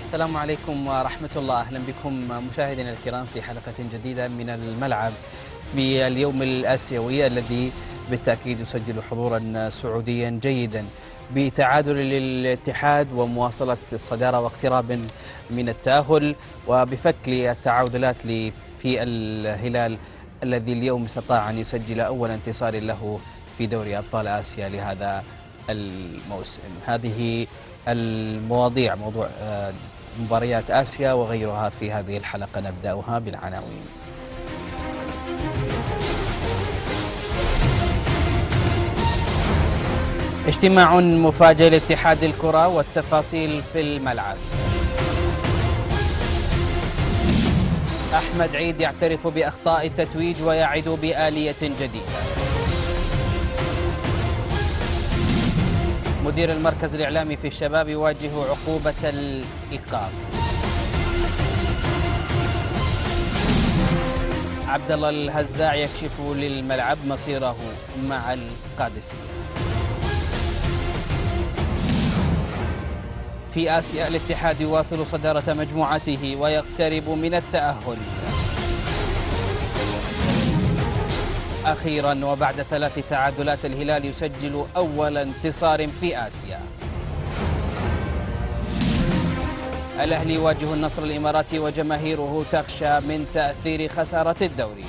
السلام عليكم ورحمة الله. أهلا بكم مشاهدينا الكرام في حلقة جديدة من الملعب في اليوم الآسيوي الذي بالتأكيد يسجل حضورا سعوديا جيدا بتعادل للاتحاد ومواصلة الصدارة واقتراب من التأهل وبفك التعادلات في الهلال الذي اليوم استطاع أن يسجل أول انتصار له في دوري أبطال آسيا لهذا الموسم. هذه المواضيع موضوع مباريات آسيا وغيرها في هذه الحلقة نبدأها بالعناوين. اجتماع مفاجئ لاتحاد الكرة والتفاصيل في الملعب. أحمد عيد يعترف بأخطاء التتويج ويعد بآلية جديدة. مدير المركز الإعلامي في الشباب يواجه عقوبة الإيقاف. عبد الله الهزاع يكشف للملعب مصيره مع القادسية. في آسيا الاتحاد يواصل صدارة مجموعته ويقترب من التأهل. أخيرا وبعد 3 تعادلات الهلال يسجل أول انتصار في آسيا. الأهلي يواجه النصر الإماراتي وجماهيره تخشى من تأثير خسارة الدوري.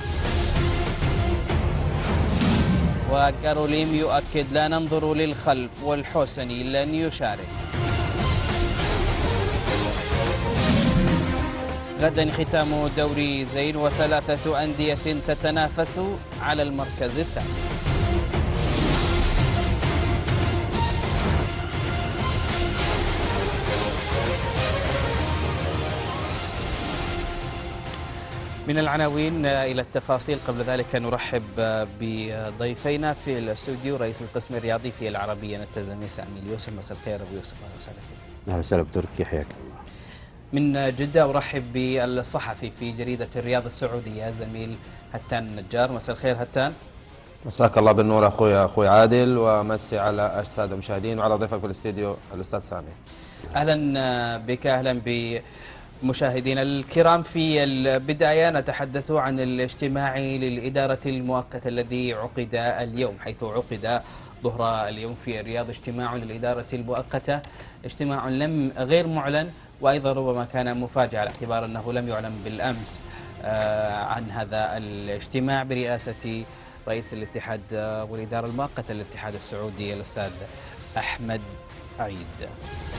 وكاروليم يؤكد لا ننظر للخلف والحسني لن يشارك. غدا ختام دوري زين و3 أندية تتنافس على المركز الثاني. من العناوين إلى التفاصيل. قبل ذلك نرحب بضيفينا في الاستوديو رئيس القسم الرياضي في العربية نتزمي سامي اليوسف. مساء الخير أبو يوسف. أهلا وسهلا فيك. أهلا وسهلا بتركي، حياك الله. من جدة أرحب بالصحفي في جريدة الرياض السعودية زميل هتان النجار. مساء الخير هتان. مساك الله بالنور أخوي عادل، ومسي على السادة المشاهدين وعلى ضيفك في الاستديو الأستاذ سامي. أهلا بك. أهلا بمشاهدينا الكرام. في البداية نتحدث عن الاجتماع للإدارة المؤقتة الذي عقد اليوم، حيث عقد ظهر اليوم في الرياض اجتماع للإدارة المؤقتة، اجتماع غير معلن وأيضا ربما كان مفاجأة على اعتبار أنه لم يعلن بالأمس عن هذا الاجتماع برئاسة رئيس الاتحاد والإدارة المؤقتة للاتحاد السعودي الأستاذ أحمد عيد.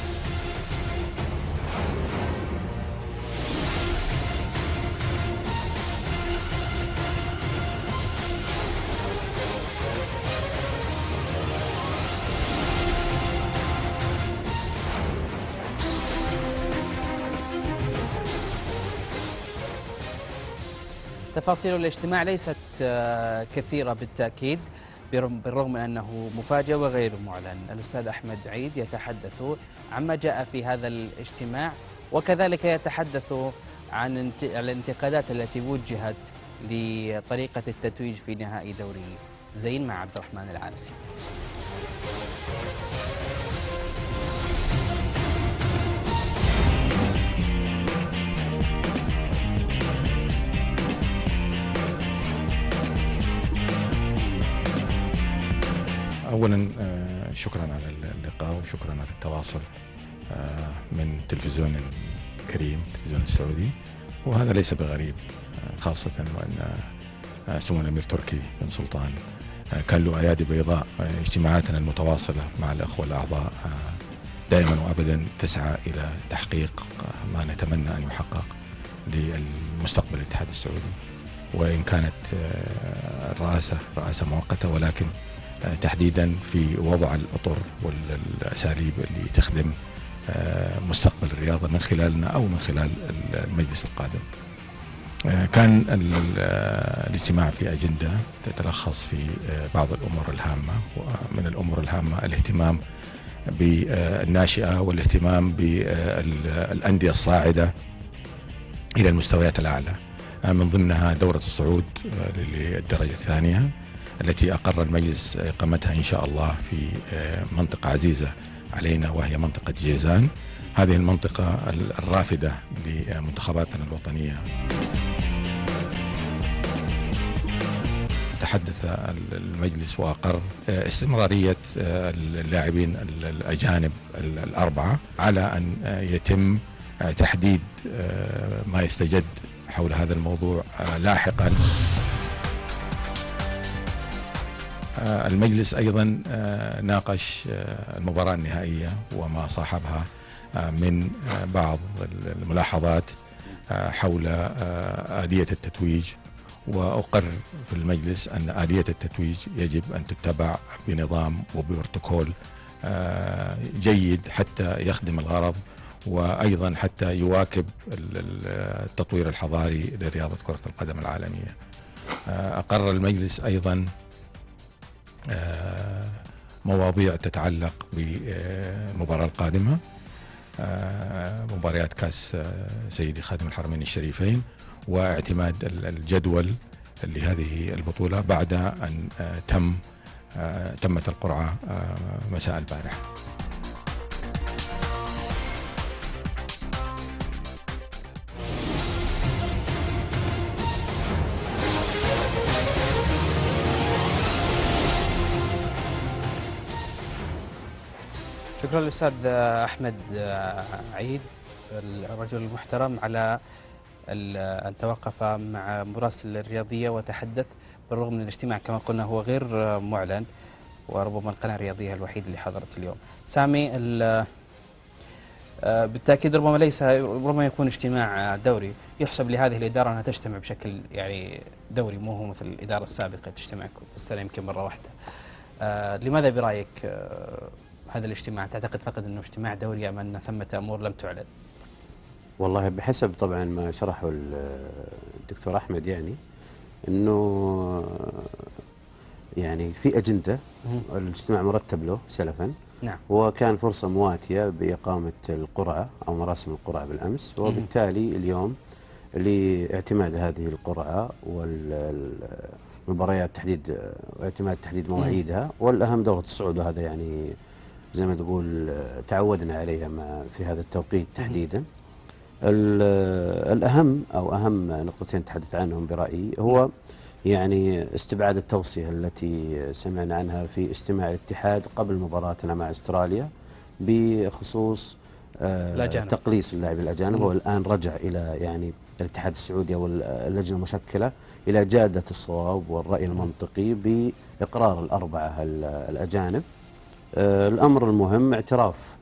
تفاصيل الاجتماع ليست كثيرة بالتأكيد، بالرغم من أنه مفاجئ وغير معلن. الأستاذ أحمد عيد يتحدث عما جاء في هذا الاجتماع، وكذلك يتحدث عن الانتقادات التي وجهت لطريقة التتويج في نهائي دوري زين مع عبد الرحمن العابسي. أولا شكرا على اللقاء وشكرا على التواصل من تلفزيون الكريم التلفزيون السعودي، وهذا ليس بغريب، خاصة وأن سمو الأمير تركي بن سلطان كان له أيادي بيضاء. اجتماعاتنا المتواصلة مع الأخوة الأعضاء دائما وأبدا تسعى إلى تحقيق ما نتمنى أن يحقق للمستقبل الاتحاد السعودي، وإن كانت رئاسة مؤقتة، ولكن تحديدا في وضع الأطر والأساليب اللي تخدم مستقبل الرياضة من خلالنا أو من خلال المجلس القادم. كان الاجتماع في أجندة تتلخص في بعض الأمور الهامة، ومن الأمور الهامة الاهتمام بالناشئة والاهتمام بالأندية الصاعدة إلى المستويات الأعلى، من ضمنها دورة الصعود للدرجة الثانية التي أقر المجلس إقامتها إن شاء الله في منطقة عزيزة علينا، وهي منطقة جيزان. هذه المنطقة الرافدة لمنتخباتنا الوطنية. تحدث المجلس وأقر استمرارية اللاعبين الأجانب الأربعة على أن يتم تحديد ما يستجد حول هذا الموضوع لاحقا. المجلس أيضا ناقش المباراة النهائية وما صاحبها من بعض الملاحظات حول آلية التتويج، وأقر في المجلس أن آلية التتويج يجب أن تتبع بنظام وبروتوكول جيد حتى يخدم الغرض، وأيضا حتى يواكب التطوير الحضاري لرياضة كرة القدم العالمية. أقر المجلس أيضا مواضيع تتعلق بالمباراة القادمة، مباريات كاس سيدي خادم الحرمين الشريفين، واعتماد الجدول لهذه البطولة بعد أن تمت القرعة مساء البارح. شكرا للأستاذ أحمد عيد الرجل المحترم على أن توقف مع مراسل الرياضية وتحدث، بالرغم من الاجتماع كما قلنا هو غير معلن، وربما القناة الرياضية الوحيدة اللي حضرت اليوم. سامي، بالتأكيد ربما يكون اجتماع دوري، يحسب لهذه الإدارة أنها تجتمع بشكل يعني دوري، مو هو مثل الإدارة السابقة تجتمع في السنة يمكن مرة واحدة. لماذا برأيك هذا الاجتماع؟ تعتقد فقط أنه اجتماع دوري أم أن ثمة أمور لم تعلن؟ والله بحسب طبعا ما شرحه الدكتور أحمد، يعني أنه يعني في أجندة الاجتماع مرتب له سلفا. نعم. وكان فرصة مواتية بإقامة القرعة أو مراسم القرعة بالأمس، وبالتالي اليوم لاعتماد هذه القرعة والمباريات تحديد واعتماد تحديد مواعيدها، والأهم دورة الصعود، وهذا يعني زي ما تقول تعودنا عليها في هذا التوقيت تحديدا. الأهم أو أهم نقطتين تحدث عنهم برأيي هو يعني استبعاد التوصية التي سمعنا عنها في استماع الاتحاد قبل مباراتنا مع استراليا بخصوص تقليص اللاعبين الأجانب. هو الآن رجع إلى يعني الاتحاد السعودي أو اللجنة المشكلة إلى جادة الصواب والرأي المنطقي بإقرار الأربعة الأجانب. الأمر المهم اعتراف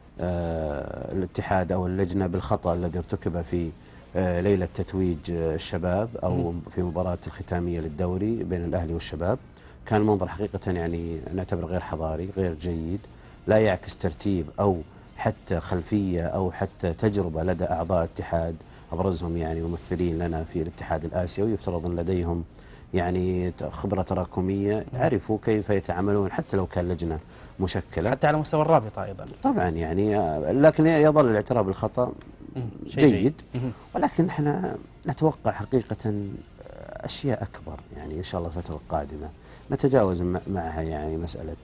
الاتحاد أو اللجنة بالخطأ الذي ارتكب في ليلة تتويج الشباب أو في مباراة الختامية للدوري بين الأهلي والشباب. كان المنظر حقيقة يعني نعتبر غير حضاري، غير جيد، لا يعكس ترتيب أو حتى خلفية أو حتى تجربة لدى أعضاء الاتحاد، أبرزهم يعني ممثلين لنا في الاتحاد الآسيوي يفترض أن لديهم يعني خبرة تراكمية، عرفوا كيف يتعاملون حتى لو كان لجنة مشكلة، حتى على مستوى الرابطة أيضا. طبعا يعني لكن يظل الاعتراف بالخطأ جيد، ولكن احنا نتوقع حقيقة أشياء أكبر يعني إن شاء الله الفترة القادمة نتجاوز معها يعني مسألة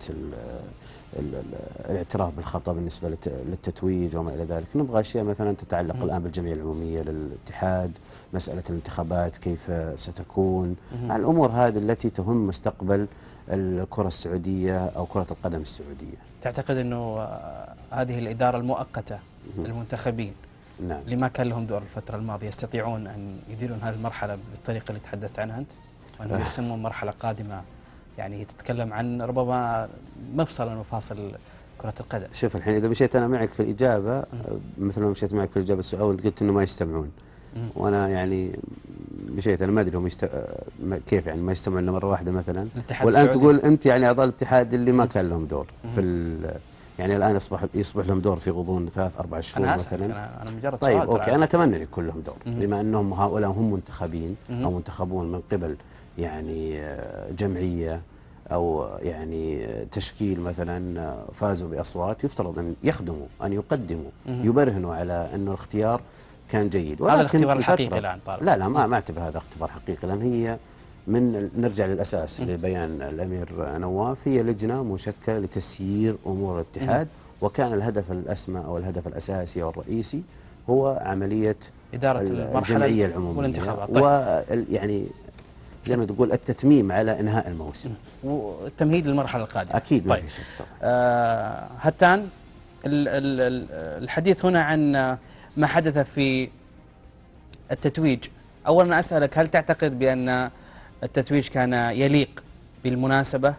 الاعتراف بالخطأ بالنسبة للتتويج وما إلى ذلك. نبغى أشياء مثلا تتعلق الآن بالجمعية العمومية للاتحاد، مسألة الانتخابات كيف ستكون، الأمور هذه التي تهم مستقبل الكرة السعودية أو كرة القدم السعودية. تعتقد أنه هذه الإدارة المؤقتة المنتخبين نعم. اللي ما كان لهم دور الفترة الماضية يستطيعون أن يديرون هذه المرحلة بالطريقة اللي تحدثت عنها أنت، وأن يرسمون مرحلة قادمة يعني تتكلم عن ربما مفصل من مفاصل كرة القدم؟ شوف الحين إذا مشيت أنا معك في الإجابة مثل ما مشيت معك في الإجابة السؤال وأنت قلت إنه ما يستمعون، وأنا يعني مشيت أنا ما أدري هم كيف يعني ما يستمعون مرة واحدة مثلا، والآن تقول أنت يعني أعضاء الاتحاد اللي ما كان لهم دور في يعني الآن يصبح لهم دور في غضون 3-4 شهور مثلا. أنا مجرد طيب سؤال. أوكي، أنا أتمنى أن يكون لهم دور بما أنهم هؤلاء هم منتخبين أو منتخبون من قبل يعني جمعية أو يعني تشكيل مثلا فازوا بأصوات، يفترض أن يخدموا، أن يقدموا، يبرهنوا على أنه الاختيار كان جيد. هذا الاختبار الحقيقي الآن طارق. لا ما أعتبر هذا اختبار حقيقي، لأن هي نرجع للأساس لبيان الأمير نواف، هي لجنة مشكلة لتسيير أمور الاتحاد وكان الهدف الأسمى أو الهدف الأساسي أو الرئيسي هو عملية إدارة الجمعية العمومية والانتخابات. طيب. ويعني زي ما تقول التتميم على إنهاء الموسم والتمهيد للمرحلة القادمة. أكيد ما طيب. في شك طبعا. هتان، الحديث هنا عن ما حدث في التتويج. أولا أسألك، هل تعتقد بأن التتويج كان يليق بالمناسبة؟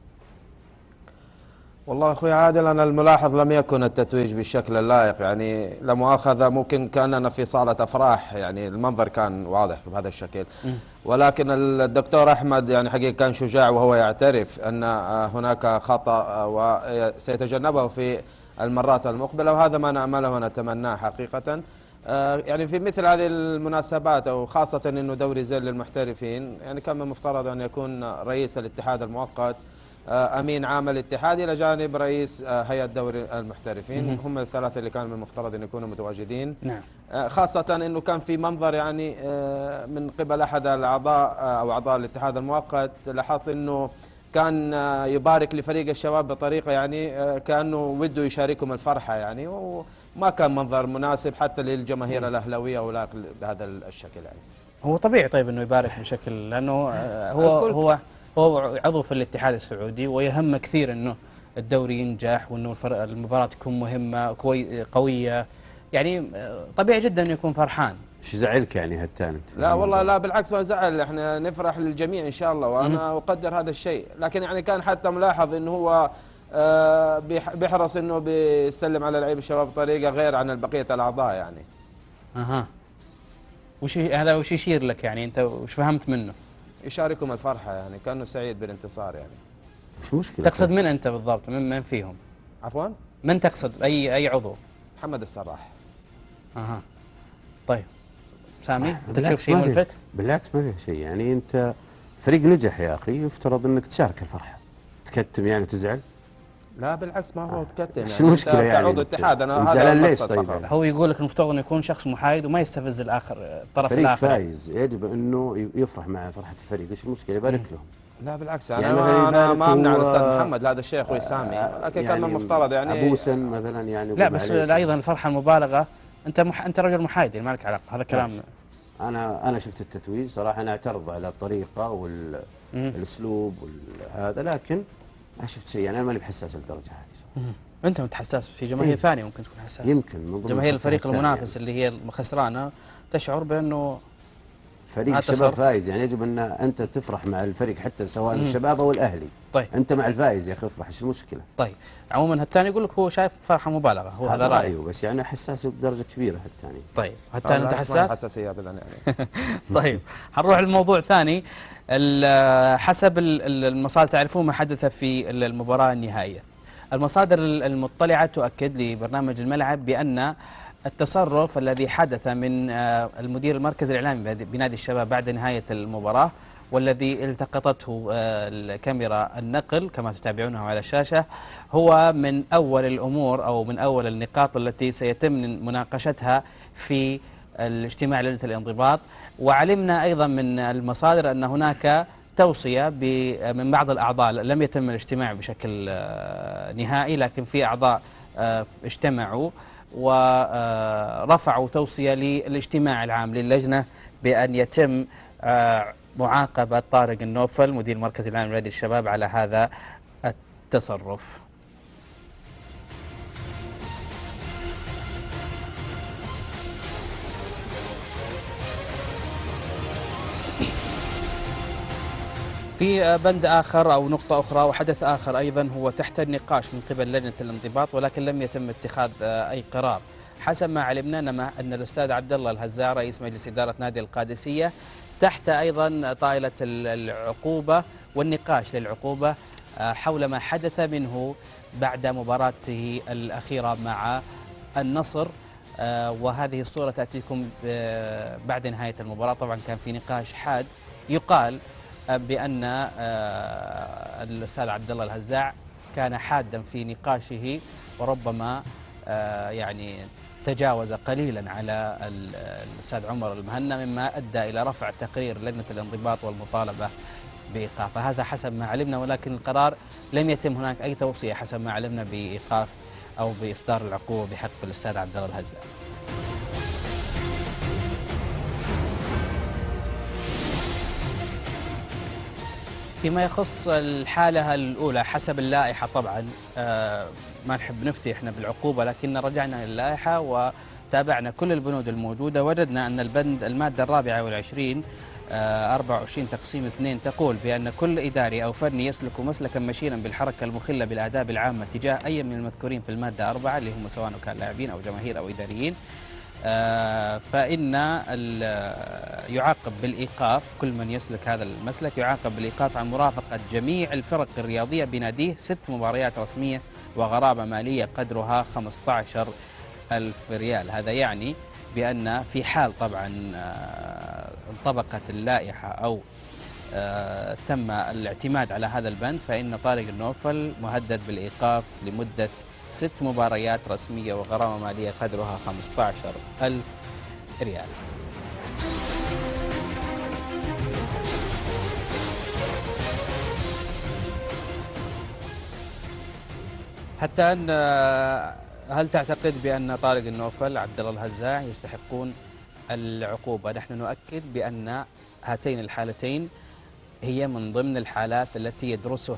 والله أخوي عادل، أنا الملاحظ لم يكن التتويج بالشكل اللائق، يعني لا مؤاخذة ممكن كأننا في صالة أفراح، يعني المنظر كان واضح بهذا الشكل. ولكن الدكتور أحمد يعني حقيقة كان شجاع وهو يعترف أن هناك خطأ وسيتجنبه في المرات المقبلة، وهذا ما نأمله ونتمناه حقيقة. يعني في مثل هذه المناسبات أو خاصة أنه دوري زين للمحترفين، يعني كان من المفترض أن يكون رئيس الاتحاد المؤقت أمين عام الاتحاد إلى جانب رئيس هيئة دوري المحترفين، هم الثلاثة اللي كانوا من المفترض أن يكونوا متواجدين. نعم. خاصة أنه كان في منظر يعني من قبل أحد الأعضاء أو أعضاء الاتحاد المؤقت، لاحظت أنه كان يبارك لفريق الشباب بطريقة يعني كأنه وده يشاركهم الفرحة يعني، وما كان منظر مناسب حتى للجماهير الأهلاوية ولا بهذا الشكل يعني. هو طبيعي طيب أنه يبارك بشكل، لأنه هو عضو في الاتحاد السعودي ويهم كثير أنه الدوري ينجح وأنه المباراة تكون مهمة قوية، يعني طبيعي جدا أنه يكون فرحان. ايش زعلك يعني هتان انت؟ لا والله لا بالعكس ما زعل، احنا نفرح للجميع ان شاء الله وانا اقدر هذا الشيء، لكن يعني كان حتى ملاحظ انه هو بيحرص انه بيسلم على لعيب الشباب بطريقه غير عن بقيه الاعضاء يعني. اها. هذا وش يشير لك يعني، انت وش فهمت منه؟ يشاركهم الفرحه يعني، كانه سعيد بالانتصار يعني. مش مشكله. تقصد من انت بالضبط؟ من فيهم؟ عفوا؟ من تقصد؟ اي عضو؟ محمد السراح. اها. طيب سامي، انت تشوف شيء ملفت؟ بالعكس ما فيه شيء، يعني انت فريق نجح يا اخي، يفترض انك تشارك الفرحه. تكتم يعني وتزعل؟ لا بالعكس ما هو تكتم يعني. شو المشكله يعني؟ كعضو اتحاد انا هذا زعلان ليش طيب؟ هو يقول لك المفترض انه يكون شخص محايد وما يستفز الطرف فريق الاخر. فريق فايز يجب انه يفرح مع فرحه الفريق، ايش المشكله؟ يبارك لهم. لا بالعكس يعني انا ما امنع الاستاذ محمد، هذا الشيء اخوي سامي، لكن كان المفترض يعني ابوسا مثلا يعني. لا بس ايضا الفرحه المبالغه، انت رجل محايد ما لك علاقه، هذا كلام. انا شفت التتويج صراحه، انا اعترض على الطريقه والاسلوب هذا، لكن ما شفت شيء يعني، انا ماني بحساس للدرجه هذه صراحه. انت متحساس، في جماهير ثانيه ممكن تكون حساس، يمكن من ضمن جماهير الفريق المنافس يعني. اللي هي الخسرانه تشعر بانه فريق الشباب فايز، يعني يجب ان انت تفرح مع الفريق حتى سواء الشباب او الاهلي. طيب انت مع الفائز يا اخي افرح، ايش المشكله؟ طيب عموما الثاني يقول لك هو شايف فرحه مبالغه، هو هذا رايه بس يعني حساس بدرجه كبيره الثاني. طيب الثاني انت حساس؟ حساسيه ابدا يعني. طيب حنروح لموضوع ثاني. حسب المصادر، تعرفون ما حدث في المباراه النهائيه. المصادر المطلعه تؤكد لبرنامج الملعب بان التصرف الذي حدث من المدير المركزي الإعلامي بنادي الشباب بعد نهاية المباراة، والذي التقطته الكاميرا النقل كما تتابعونه على الشاشة، هو من أول الأمور أو من أول النقاط التي سيتم مناقشتها في الاجتماع لجنة الانضباط. وعلمنا أيضا من المصادر أن هناك توصية من بعض الأعضاء، لم يتم الاجتماع بشكل نهائي لكن في أعضاء اجتمعوا ورفعوا توصية للاجتماع العام للجنة بأن يتم معاقبة طارق النوفل مدير مركز الإعلام لنادي الشباب على هذا التصرف. في بند آخر أو نقطة أخرى وحدث آخر أيضا هو تحت النقاش من قبل لجنة الانضباط، ولكن لم يتم اتخاذ أي قرار. حسب ما علمنا أن الأستاذ عبد الله الهزاع رئيس مجلس إدارة نادي القادسية تحت أيضا طائلة العقوبة والنقاش للعقوبة حول ما حدث منه بعد مباراته الأخيرة مع النصر. وهذه الصورة تأتيكم بعد نهاية المباراة. طبعا كان في نقاش حاد، يقال بأن الأستاذ عبد الله الهزاع كان حادا في نقاشه وربما يعني تجاوز قليلا على الأستاذ عمر المهنا، مما أدى إلى رفع تقرير لجنة الانضباط والمطالبة بإيقافه. هذا حسب ما علمنا، ولكن القرار لم يتم هناك أي توصية حسب ما علمنا بإيقاف أو بإصدار العقوبة بحق الأستاذ عبد الله الهزاع. فيما يخص الحالة الأولى حسب اللائحة طبعا ما نحب نفتي احنا بالعقوبة، لكن رجعنا للائحة وتابعنا كل البنود الموجودة، وجدنا أن المادة 24 24 تقسيم 2 تقول بأن كل إداري أو فني يسلك مسلكا مشينا بالحركة المخلة بالآداب العامة تجاه أي من المذكورين في المادة 4 اللي هم سواء كان لاعبين أو جماهير أو إداريين فإن يعاقب بالإيقاف، كل من يسلك هذا المسلك يعاقب بالإيقاف عن مرافقة جميع الفرق الرياضية بناديه 6 مباريات رسمية وغرامة مالية قدرها 15,000 ريال. هذا يعني بأن في حال طبعا انطبقت اللائحة أو تم الاعتماد على هذا البند، فإن طارق النوفل مهدد بالإيقاف لمدة 6 مباريات رسمية وغرامة مالية قدرها 15,000 ريال. حتى أن هل تعتقد بأن طارق النوفل عبد الله الهزاع يستحقون العقوبة؟ نحن نؤكد بأن هاتين الحالتين هي من ضمن الحالات التي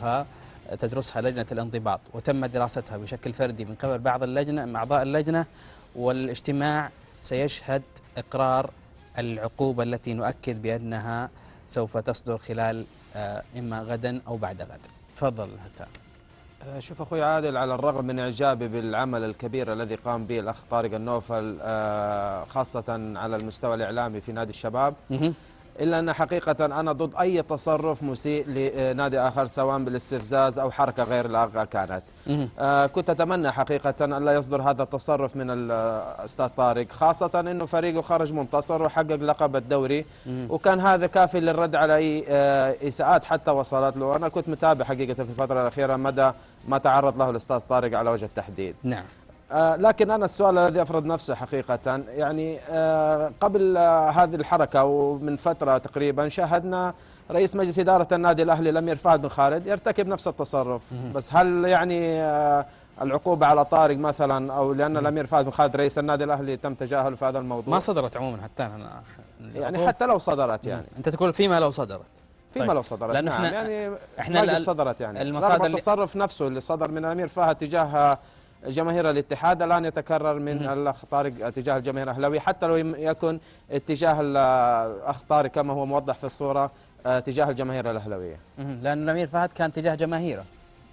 تدرسها لجنة الانضباط، وتم دراستها بشكل فردي من قبل بعض أعضاء اللجنة، والاجتماع سيشهد إقرار العقوبة التي نؤكد بأنها سوف تصدر خلال إما غدا أو بعد غد. تفضل هتان. شوف أخوي عادل، على الرغم من إعجابي بالعمل الكبير الذي قام به الأخ طارق النوفل خاصة على المستوى الإعلامي في نادي الشباب، إلا أن حقيقة أنا ضد أي تصرف مسيء لنادي آخر سواء بالاستفزاز أو حركة غير لائقة كانت. كنت أتمنى حقيقة أن لا يصدر هذا التصرف من الأستاذ طارق، خاصة أنه فريقه خرج منتصر وحقق لقب الدوري، وكان هذا كافي للرد على أي إساءات حتى وصلت له. أنا كنت متابع حقيقة في الفترة الأخيرة مدى ما تعرض له الأستاذ طارق على وجه التحديد. نعم. لكن أنا السؤال الذي أفرض نفسه حقيقة، يعني قبل هذه الحركة ومن فترة تقريبا شاهدنا رئيس مجلس إدارة النادي الأهلي الأمير فهد بن خالد يرتكب نفس التصرف. بس هل يعني العقوبة على طارق مثلا، أو لأن الأمير فهد بن خالد رئيس النادي الأهلي تم تجاهله في هذا الموضوع؟ ما صدرت عموما حتى أنا يعني حتى لو صدرت، يعني أنت تقول فيما لو صدرت، فيما لو صدرت، لأن نعم، يعني ما صدرت، يعني المصادر التصرف نفسه اللي صدر من الأمير فهد تجاه جماهير الاتحاد الآن يتكرر من الأخ طارق تجاه الجماهير الأهلاوية، حتى لو يكن اتجاه الأخ طارق كما هو موضح في الصورة تجاه الجماهير الأهلاوية. لأن الأمير فهد كان تجاه جماهيره،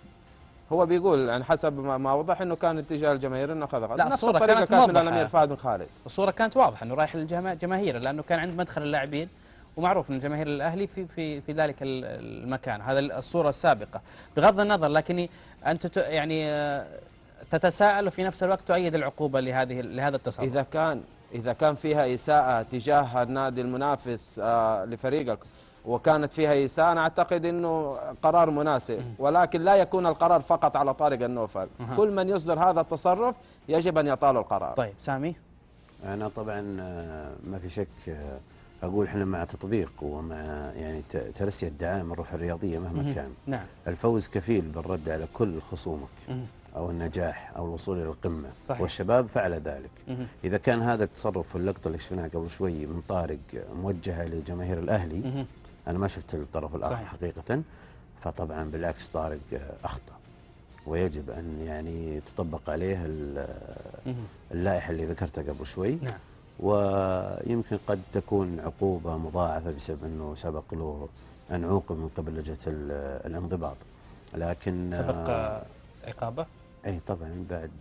هو بيقول يعني حسب ما وضح انه كان اتجاه الجماهير انه اخذ لا، نفس الطريقه كانت من الامير فهد بن خالد. الصوره كانت واضحه انه رايح للجماهير، لانه كان عند مدخل اللاعبين ومعروف ان جماهير الاهلي في ذلك المكان. هذا الصوره السابقه بغض النظر، لكن انت يعني تتساءل وفي نفس الوقت تؤيد العقوبه لهذا التصرف. اذا كان فيها اساءه تجاه النادي المنافس لفريقك وكانت فيها إساءة، أنا أعتقد أنه قرار مناسب، ولكن لا يكون القرار فقط على طارق النوفل. كل من يصدر هذا التصرف يجب أن يطال القرار. طيب سامي؟ أنا طبعا ما في شك أقول إحنا مع تطبيق ومع يعني ترسية الدعائم الروح الرياضية مهما كان. نعم. الفوز كفيل بالرد على كل خصومك أو النجاح أو الوصول إلى القمة. صحيح. والشباب فعل ذلك. إذا كان هذا التصرف واللقطة اللي شفناها قبل شوي من طارق موجهة لجماهير الأهلي، أنا ما شفت الطرف الآخر. صحيح. حقيقة، فطبعا بالعكس طارق أخطأ، ويجب أن يعني تطبق عليه اللائحة اللي ذكرتها قبل شوي. نعم. ويمكن قد تكون عقوبة مضاعفة بسبب أنه سبق له أن عوقب من قبل لجنة الانضباط، لكن سبق عقابة؟ أي طبعا بعد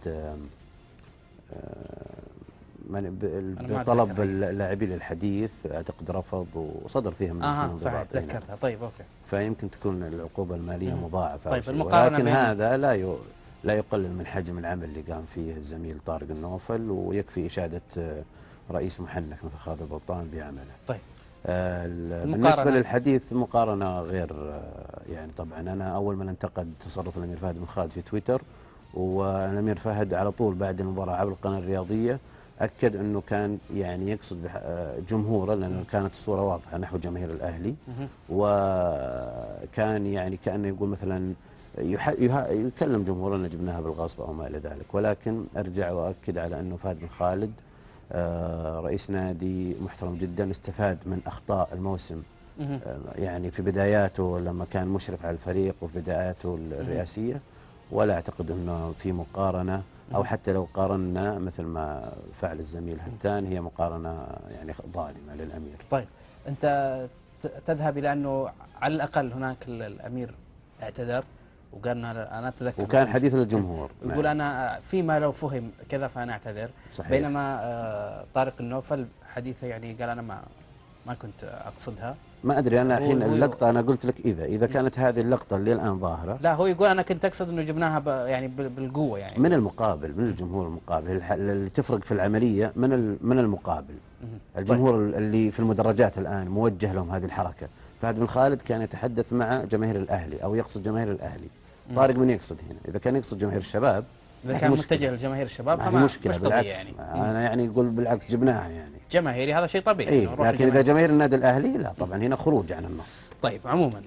بطلب اللاعبين للحديث اعتقد رفض وصدر فيها من الانضباط. صحيح، تذكرتها. طيب اوكي. فيمكن تكون العقوبة المالية مضاعفة. طيب ولكن هذا لا يقلل من حجم العمل اللي قام فيه الزميل طارق النوفل، ويكفي إشادة رئيس محنك مثل خالد البلطان بعمله. طيب بالنسبة للحديث مقارنة غير يعني طبعا أنا أول من انتقد تصرف الأمير فهد بن خالد في تويتر، والأمير فهد على طول بعد المباراة عبر القناة الرياضية أكد أنه كان يعني يقصد جمهوره، لأن كانت الصورة واضحة نحو جماهير الأهلي، وكان يعني كأنه يقول مثلا يكلم جمهورنا جبناها بالغصب أو ما إلى ذلك، ولكن أرجع وأكد على أنه فهد بن خالد رئيس نادي محترم جدا، استفاد من أخطاء الموسم يعني في بداياته لما كان مشرف على الفريق وفي بداياته الرئاسية، ولا أعتقد أنه في مقارنة، أو حتى لو قارنا مثل ما فعل الزميل هتان هي مقارنة يعني ظالمة للأمير. طيب أنت تذهب إلى أنه على الأقل هناك الأمير اعتذر وقال أنا أتذكر وكان حديث للجمهور يقول أنا فيما لو فهم كذا فأنا أعتذر. صحيح. بينما طارق النوفل حديثه يعني قال أنا ما كنت أقصدها. ما أدري أنا الحين اللقطة أنا قلت لك إذا كانت هذه اللقطة اللي الآن ظاهرة، لا هو يقول أنا كنت أقصد إنه جبناها يعني بالقوة يعني من المقابل، من الجمهور المقابل اللي تفرق في العملية من المقابل. الجمهور اللي في المدرجات الآن موجه لهم هذه الحركة. فهد بن خالد كان يتحدث مع جماهير الأهلي أو يقصد جماهير الأهلي. طارق من يقصد هنا؟ إذا كان يقصد جماهير الشباب، إذا كان متجه لجماهير الشباب فما مشكلة، مش بالعكس يعني. أنا يعني يقول بالعكس جبناها يعني جماهيري، هذا شيء طبيعي. إيه، لكن إذا جماهير النادي الأهلي لا طبعا هنا خروج عن النص. طيب عموما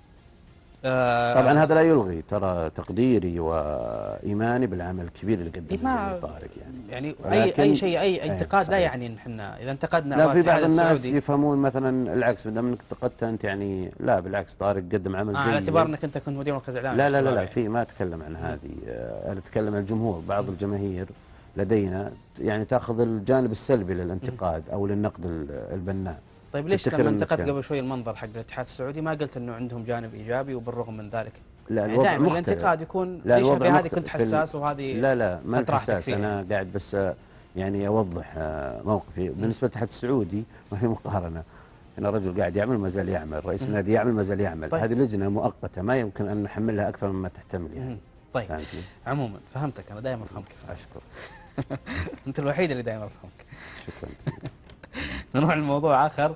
طبعا هذا لا يلغي ترى تقديري وإيماني بالعمل الكبير اللي قدمه طارق يعني أي شيء أي انتقاد لا يعني إن احنا إذا انتقدنا لا، في بعض الناس يفهمون مثلا العكس، بدل انك انتقدت انت يعني لا بالعكس، طارق قدم عمل جيد على اعتبار انك انت كنت مدير مركز اعلام. لا لا لا, لا في ما اتكلم عن هذه، انا اتكلم عن الجمهور. بعض الجماهير لدينا يعني تاخذ الجانب السلبي للانتقاد او للنقد البناء. طيب ليش لما انتقدت قبل شوي المنظر حق الاتحاد السعودي ما قلت انه عندهم جانب ايجابي وبالرغم من ذلك؟ لا الوضع يعني دائما الانتقاد يكون ليش في هذه كنت حساس وهذه لا ما حساس، انا قاعد بس يعني اوضح موقفي. بالنسبه للاتحاد السعودي ما في مقارنه، انا رجل قاعد يعمل ما زال يعمل، رئيس النادي يعمل ما زال يعمل. طيب. هذه لجنه مؤقته ما يمكن ان نحملها اكثر مما تحتمل يعني. طيب عموما فهمتك، انا دائما افهمك. اشكر. انت الوحيد اللي دائما افهمك. شكرا جزيلا. نروح لموضوع آخر.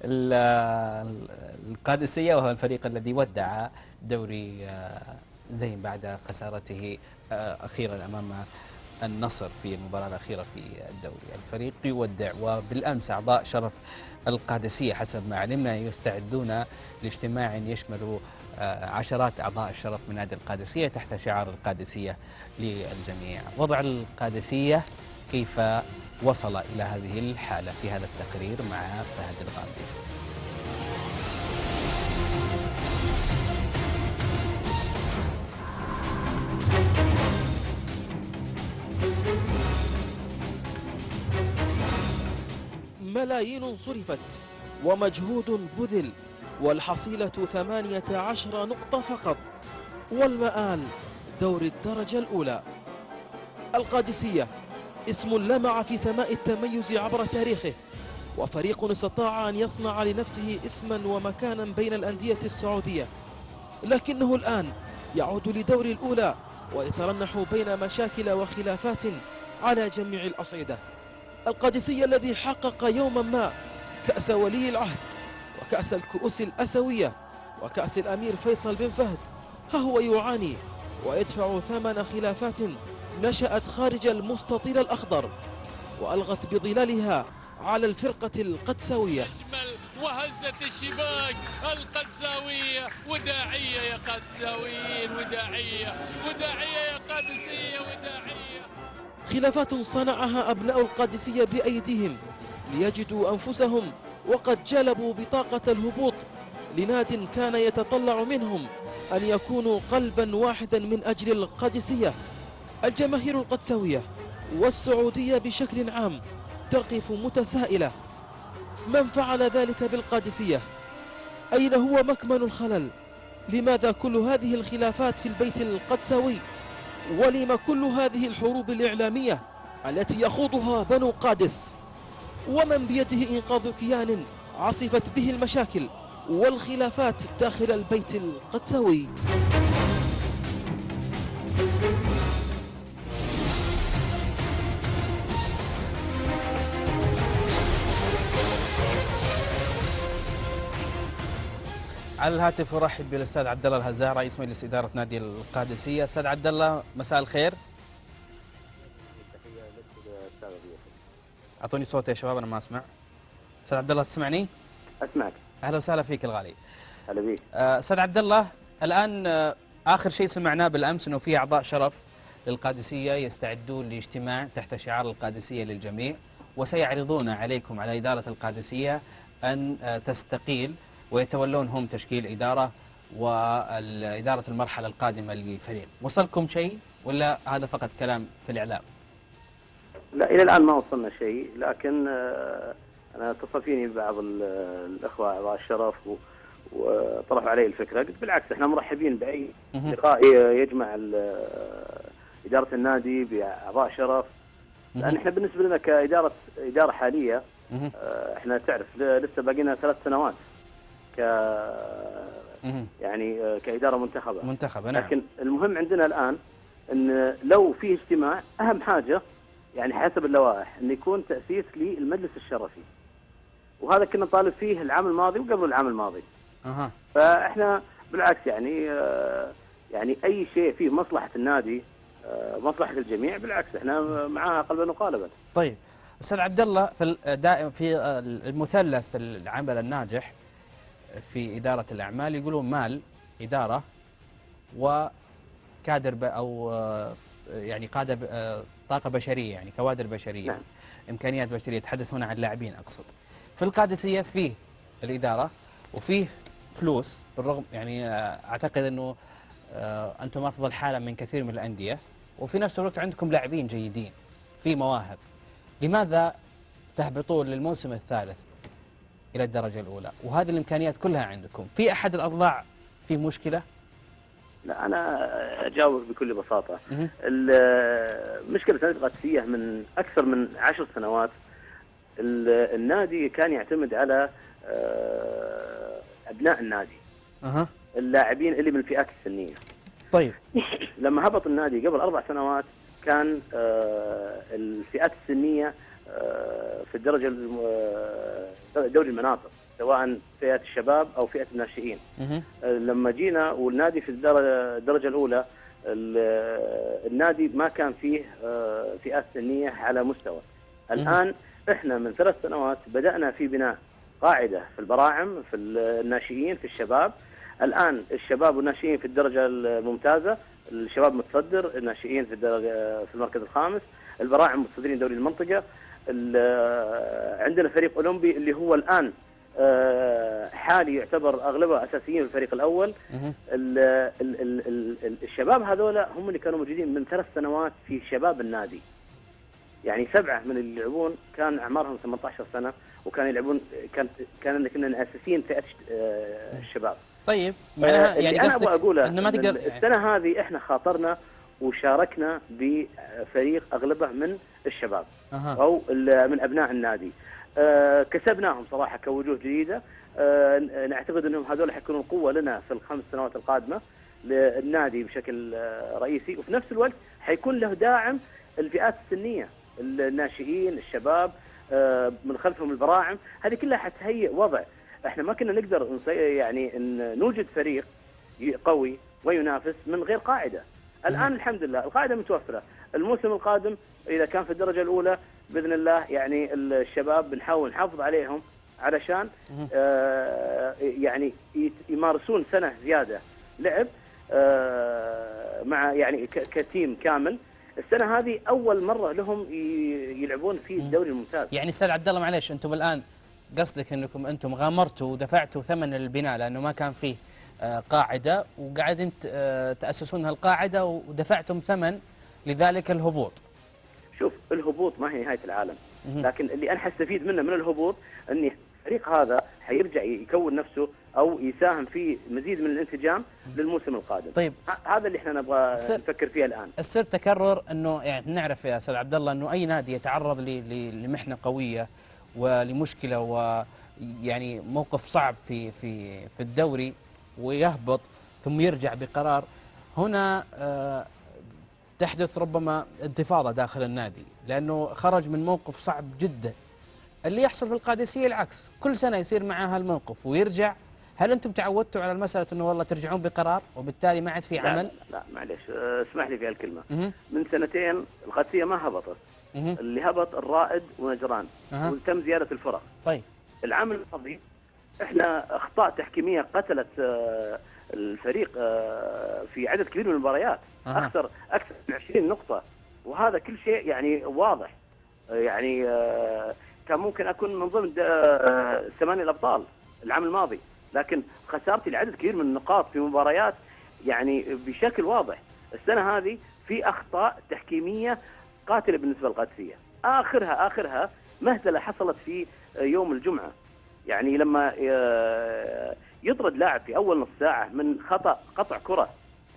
القادسية وهو الفريق الذي ودع دوري زين بعد خسارته أخيرا أمام النصر في المباراة الأخيرة في الدوري. الفريق يودع، وبالأمس أعضاء شرف القادسية حسب ما علمنا يستعدون لاجتماع يشمل عشرات أعضاء الشرف من نادي القادسية تحت شعار القادسية للجميع. وضع القادسية كيف وصل إلى هذه الحالة في هذا التقرير مع فهد الغامدي. ملايين صرفت ومجهود بذل والحصيلة 18 نقطة فقط، والمآل دور الدرجة الأولى. القادسية اسم لمع في سماء التميز عبر تاريخه، وفريق استطاع أن يصنع لنفسه اسما ومكانا بين الأندية السعودية، لكنه الآن يعود لدور الأولى ويترنح بين مشاكل وخلافات على جميع الأصعدة. القادسية الذي حقق يوما ما كأس ولي العهد وكأس الكؤوس الأسوية وكأس الأمير فيصل بن فهد، ها هو يعاني ويدفع ثمن خلافات نشأت خارج المستطيل الأخضر وألغت بظلالها على الفرقة القدساوية. أجمل وهزت الشباك القدساوية، وداعية يا قادساويين، وداعية يا قادسية، وداعية. خلافات صنعها أبناء القادسية بأيديهم ليجدوا أنفسهم وقد جلبوا بطاقة الهبوط لناد كان يتطلع منهم أن يكونوا قلبا واحدا من أجل القادسية. الجماهير القدساوية والسعودية بشكل عام تقف متسائلة، من فعل ذلك بالقادسية؟ أين هو مكمن الخلل؟ لماذا كل هذه الخلافات في البيت القدساوي؟ ولم كل هذه الحروب الإعلامية التي يخوضها بنو قادس؟ ومن بيده إنقاذ كيان عصفت به المشاكل والخلافات داخل البيت القدساوي؟ على الهاتف ارحب بالاستاذ عبد الله الهزاع رئيس مجلس اداره نادي القادسيه. استاذ عبد الله مساء الخير. اعطوني صوت يا شباب انا ما اسمع. استاذ عبد الله تسمعني؟ اسمعك. اهلا وسهلا فيك الغالي. هلا بيك. استاذ عبد الله، الان آخر شيء سمعناه بالأمس أنه في أعضاء شرف للقادسية يستعدون لاجتماع تحت شعار القادسية للجميع، وسيعرضون عليكم على إدارة القادسية أن تستقيل ويتولون هم تشكيل إدارة وإدارة المرحلة القادمة للفريق. وصلكم شيء ولا هذا فقط كلام في الإعلام؟ لا، إلى الآن ما وصلنا شيء، لكن أنا اتصل فيني بعض الأخوة أعضاء الشرف وطرحوا علي الفكرة. قلت بالعكس احنا مرحبين بأي لقاء يجمع إدارة النادي بأعضاء شرف، لأن احنا بالنسبة لنا إدارة حالية احنا تعرف لسه باقينا 3 سنوات يعني كإدارة منتخبة. نعم. لكن المهم عندنا الآن أن لو في اجتماع أهم حاجة يعني حسب اللوائح أن يكون تأسيس للمجلس الشرفي، وهذا كنا نطالب فيه العام الماضي وقبل العام الماضي. فاحنا بالعكس يعني أي شيء فيه مصلحة النادي مصلحة الجميع بالعكس احنا معاها قلبا وقالبا. طيب أستاذ عبد الله، في المثلث العمل الناجح في إدارة الأعمال يقولون مال، إدارة، وكادر أو يعني طاقة بشرية، يعني كوادر بشرية. نعم. إمكانيات بشرية. يتحدث هنا عن لاعبين أقصد. في القادسية فيه الإدارة وفيه فلوس، بالرغم يعني أعتقد أنه أنتم أفضل حالة من كثير من الأندية، وفي نفس الوقت عندكم لاعبين جيدين في مواهب. لماذا تهبطون للموسم الثالث إلى الدرجة الأولى وهذه الإمكانيات كلها عندكم؟ في أحد الأضلاع فيه مشكلة؟ لا، أنا أجاوب بكل بساطة. مشكلة النادي القادسية من أكثر من 10 سنوات النادي كان يعتمد على أبناء النادي، اللاعبين اللي من الفئات السنية. طيب لما هبط النادي قبل 4 سنوات كان الفئات السنية في الدرجة دوري المناطق، سواء فئة الشباب أو فئة الناشئين. لما جينا والنادي في الدرجة الأولى النادي ما كان فيه فئات سنية على مستوى. الآن احنا من 3 سنوات بدأنا في بناء قاعدة في البراعم، في الناشئين، في الشباب. الآن الشباب والناشئين في الدرجة الممتازة، الشباب متصدر، الناشئين في المركز الخامس، البراعم متصدرين دوري المنطقة. عندنا فريق أولمبي اللي هو الآن حالي يعتبر أغلبه أساسيين في الفريق الأول. الشباب هذولا هم اللي كانوا موجودين من 3 سنوات في شباب النادي، يعني 7 من اللي يلعبون كان أعمارهم 18 سنة وكانوا يلعبون، كنا أساسيين فئة الشباب. طيب معناها يعني أنا أبغى أقوله إنه ما تقدر السنة هذه إحنا خاطرنا وشاركنا بفريق أغلبه من الشباب أو من أبناء النادي. كسبناهم صراحة كوجوه جديدة. نعتقد أنهم هذول حيكونوا قوة لنا في ال5 سنوات القادمة للنادي بشكل رئيسي، وفي نفس الوقت حيكون له داعم الفئات السنية، الناشئين، الشباب، من خلفهم البراعم. هذه كلها حتهيئ وضع. احنا ما كنا نقدر يعني ان نوجد فريق قوي وينافس من غير قاعدة. الآن الحمد لله القاعدة متوفرة. الموسم القادم إذا كان في الدرجة الأولى بإذن الله يعني الشباب بنحاول نحافظ عليهم علشان يعني يمارسون سنة زيادة لعب مع يعني كتيم كامل. السنة هذه أول مرة لهم يلعبون في الدوري الممتاز. يعني أستاذ عبد الله معليش، أنتم الآن قصدك أنكم أنتم غامرتوا ودفعتوا ثمن البناء لأنه ما كان فيه قاعدة، وقاعدين تأسسون هالقاعدة ودفعتم ثمن لذلك الهبوط. شوف، الهبوط ما هي نهاية العالم، لكن اللي أنا حستفيد منه من الهبوط أني الفريق هذا حيرجع يكون نفسه أو يساهم في مزيد من الانسجام للموسم القادم. طيب هذا اللي احنا نبغى نفكر فيه الآن. السر تكرر أنه يعني نعرف يا أستاذ عبد الله أنه أي نادي يتعرض لمحنة قوية ولمشكلة ويعني موقف صعب في الدوري ويهبط ثم يرجع بقرار، هنا تحدث ربما انتفاضة داخل النادي لأنه خرج من موقف صعب جدا. اللي يحصل في القادسية العكس، كل سنة يصير معها هالموقف ويرجع. هل أنتم تعودتوا على المسألة أنه والله ترجعون بقرار وبالتالي ما عاد في عمل؟ لا معليش، اسمح لي في هالكلمة. من 2 القادسية ما هبطت. اللي هبط الرائد ونجران وتم زيادة الفرق. طيب العام الماضي احنا اخطاء تحكيمية قتلت الفريق في عدد كبير من المباريات، اكثر من 20 نقطه، وهذا كل شيء يعني واضح. يعني كان ممكن اكون من ضمن 8 الابطال العام الماضي، لكن خسارتي لعدد كبير من النقاط في مباريات يعني بشكل واضح. السنه هذه في اخطاء تحكيميه قاتله بالنسبه للقادسيه، اخرها مهزله حصلت في يوم الجمعه. يعني لما يطرد لاعب في اول نص ساعه من خطا قطع كره.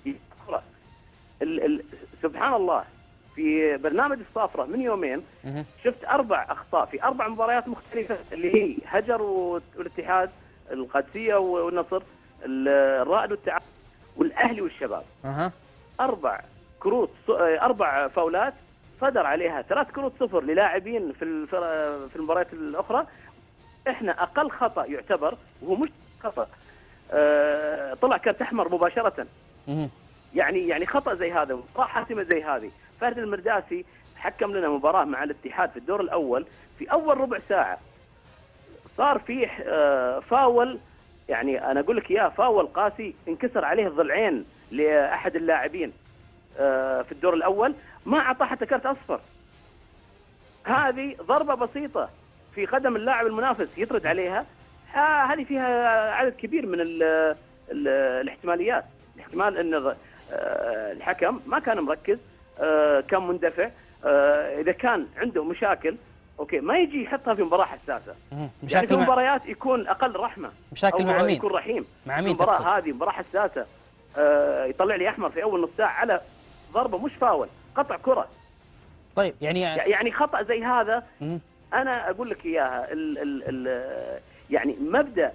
سبحان الله، في برنامج الصافره من يومين شفت 4 اخطاء في 4 مباريات مختلفه، اللي هي هجر والاتحاد، القادسيه والنصر، الرائد والتعاون والاهلي والشباب. 4 كروت 4 فاولات صدر عليها 3 كروت صفر للاعبين في المباريات الاخرى. احنا اقل خطا يعتبر، وهو مش خطا، طلع كارت احمر مباشره. يعني خطا زي هذا، مباراه حاسمه زي هذه. فهد المرداسي حكم لنا مباراه مع الاتحاد في الدور الاول، في اول ربع ساعه صار فيه فاول، يعني انا اقول لك اياه، فاول قاسي، انكسر عليه الضلعين لاحد اللاعبين في الدور الاول، ما اعطاه حتى كارت اصفر. هذه ضربه بسيطه في قدم اللاعب المنافس يطرد عليها، هذه فيها عدد كبير من الاحتماليات. الاحتمال ان الحكم ما كان مركز، كان مندفع، اذا كان عنده مشاكل اوكي ما يجي يحطها في مباراه حساسه. يعني في مباريات يكون اقل رحمه، مشاكل مع مين؟ يكون رحيم. مع مين المباراه تقصد؟ هذه مباراه حساسه، يطلع لي احمر في اول نص ساعه على ضربه مش فاول، قطع كره. طيب يعني خطا زي هذا انا اقول لك اياها. يعني مبدا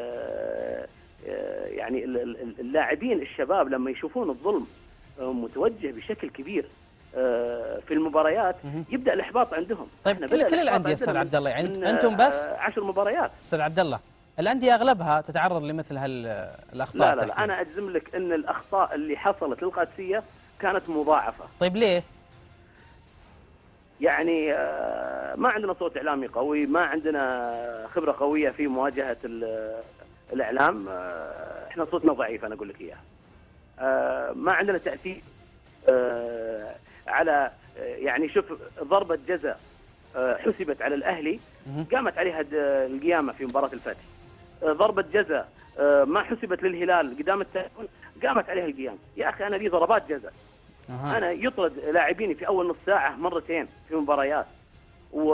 يعني اللاعبين الشباب لما يشوفون الظلم متوجه بشكل كبير في المباريات يبدا الاحباط عندهم. طيب كل الانديه استاذ عبد الله، يعني انتم بس 10 مباريات استاذ عبد الله، الانديه اغلبها تتعرض لمثل هالاخطاء؟ لا انا اجزم لك ان الاخطاء اللي حصلت للقادسيه كانت مضاعفه. طيب ليه؟ يعني ما عندنا صوت اعلامي قوي، ما عندنا خبره قويه في مواجهه الاعلام، احنا صوتنا ضعيف انا اقول لك اياها. ما عندنا تاثير على، يعني شوف ضربه جزاء حسبت على الاهلي قامت عليها القيامه في مباراه الفتح. ضربه جزاء ما حسبت للهلال قدام التعاون قامت عليها القيام. يا اخي انا لي ضربات جزاء. انا يطرد لاعبيني في اول نص ساعه مرتين في مباريات، و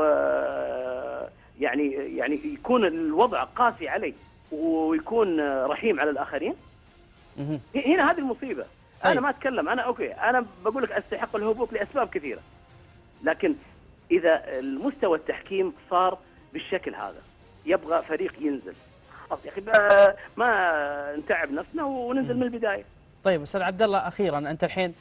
يعني يكون الوضع قاسي علي ويكون رحيم على الاخرين. هنا هذه المصيبه. انا ما اتكلم، انا اوكي، انا بقول لك استحق الهبوط لاسباب كثيره، لكن اذا المستوى التحكيم صار بالشكل هذا يبغى فريق ينزل، خلاص يا اخي ما نتعب نفسنا وننزل من البدايه. طيب استاذ عبد الله، اخيرا انت الحين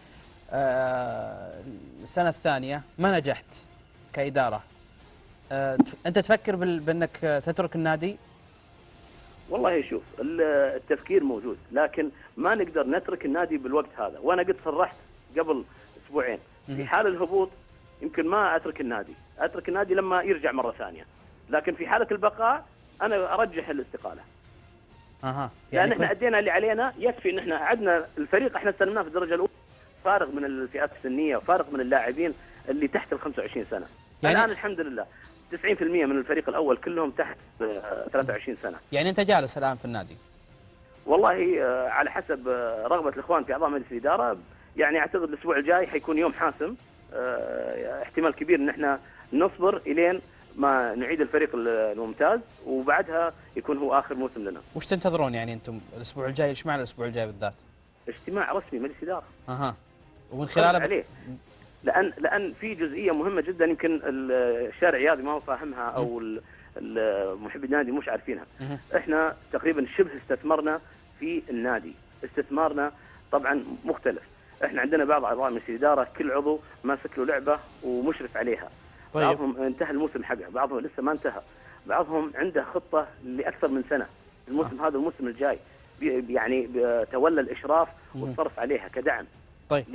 السنه الثانيه ما نجحت كاداره، انت تفكر بانك تترك النادي؟ والله شوف، التفكير موجود، لكن ما نقدر نترك النادي بالوقت هذا. وانا قد صرحت قبل اسبوعين في حال الهبوط يمكن ما اترك النادي لما يرجع مره ثانيه، لكن في حاله البقاء انا ارجح الاستقاله. يعني لان احنا ادينا اللي علينا، يكفي ان احنا عدنا الفريق، احنا استلمناه في الدرجه الاولى فارغ من الفئات السنيه وفارغ من اللاعبين اللي تحت ال 25 سنه. يعني الان الحمد لله 90% من الفريق الاول كلهم تحت 23 سنه. يعني انت جالس الان في النادي؟ والله على حسب رغبه الاخوان في اعضاء مجلس الاداره، يعني اعتقد الاسبوع الجاي حيكون يوم حاسم. احتمال كبير ان احنا نصبر الين ما نعيد الفريق الممتاز، وبعدها يكون هو اخر موسم لنا. وش تنتظرون يعني انتم الاسبوع الجاي؟ ايش معنى الاسبوع الجاي بالذات؟ اجتماع رسمي مجلس اداره. ومن خلاله عليه لان في جزئيه مهمه جدا يمكن الشارع الرياضي ما هو فاهمها، او محبي النادي مش عارفينها. احنا تقريبا شبه استثمرنا في النادي، استثمارنا طبعا مختلف. احنا عندنا بعض اعضاء مجلس الاداره كل عضو ماسك له لعبه ومشرف عليها. طيب. بعضهم انتهى الموسم حقه، بعضهم لسه ما انتهى، بعضهم عنده خطه لاكثر من سنه، الموسم هذا والموسم الجاي يعني تولى الاشراف والصرف عليها كدعم. طيب.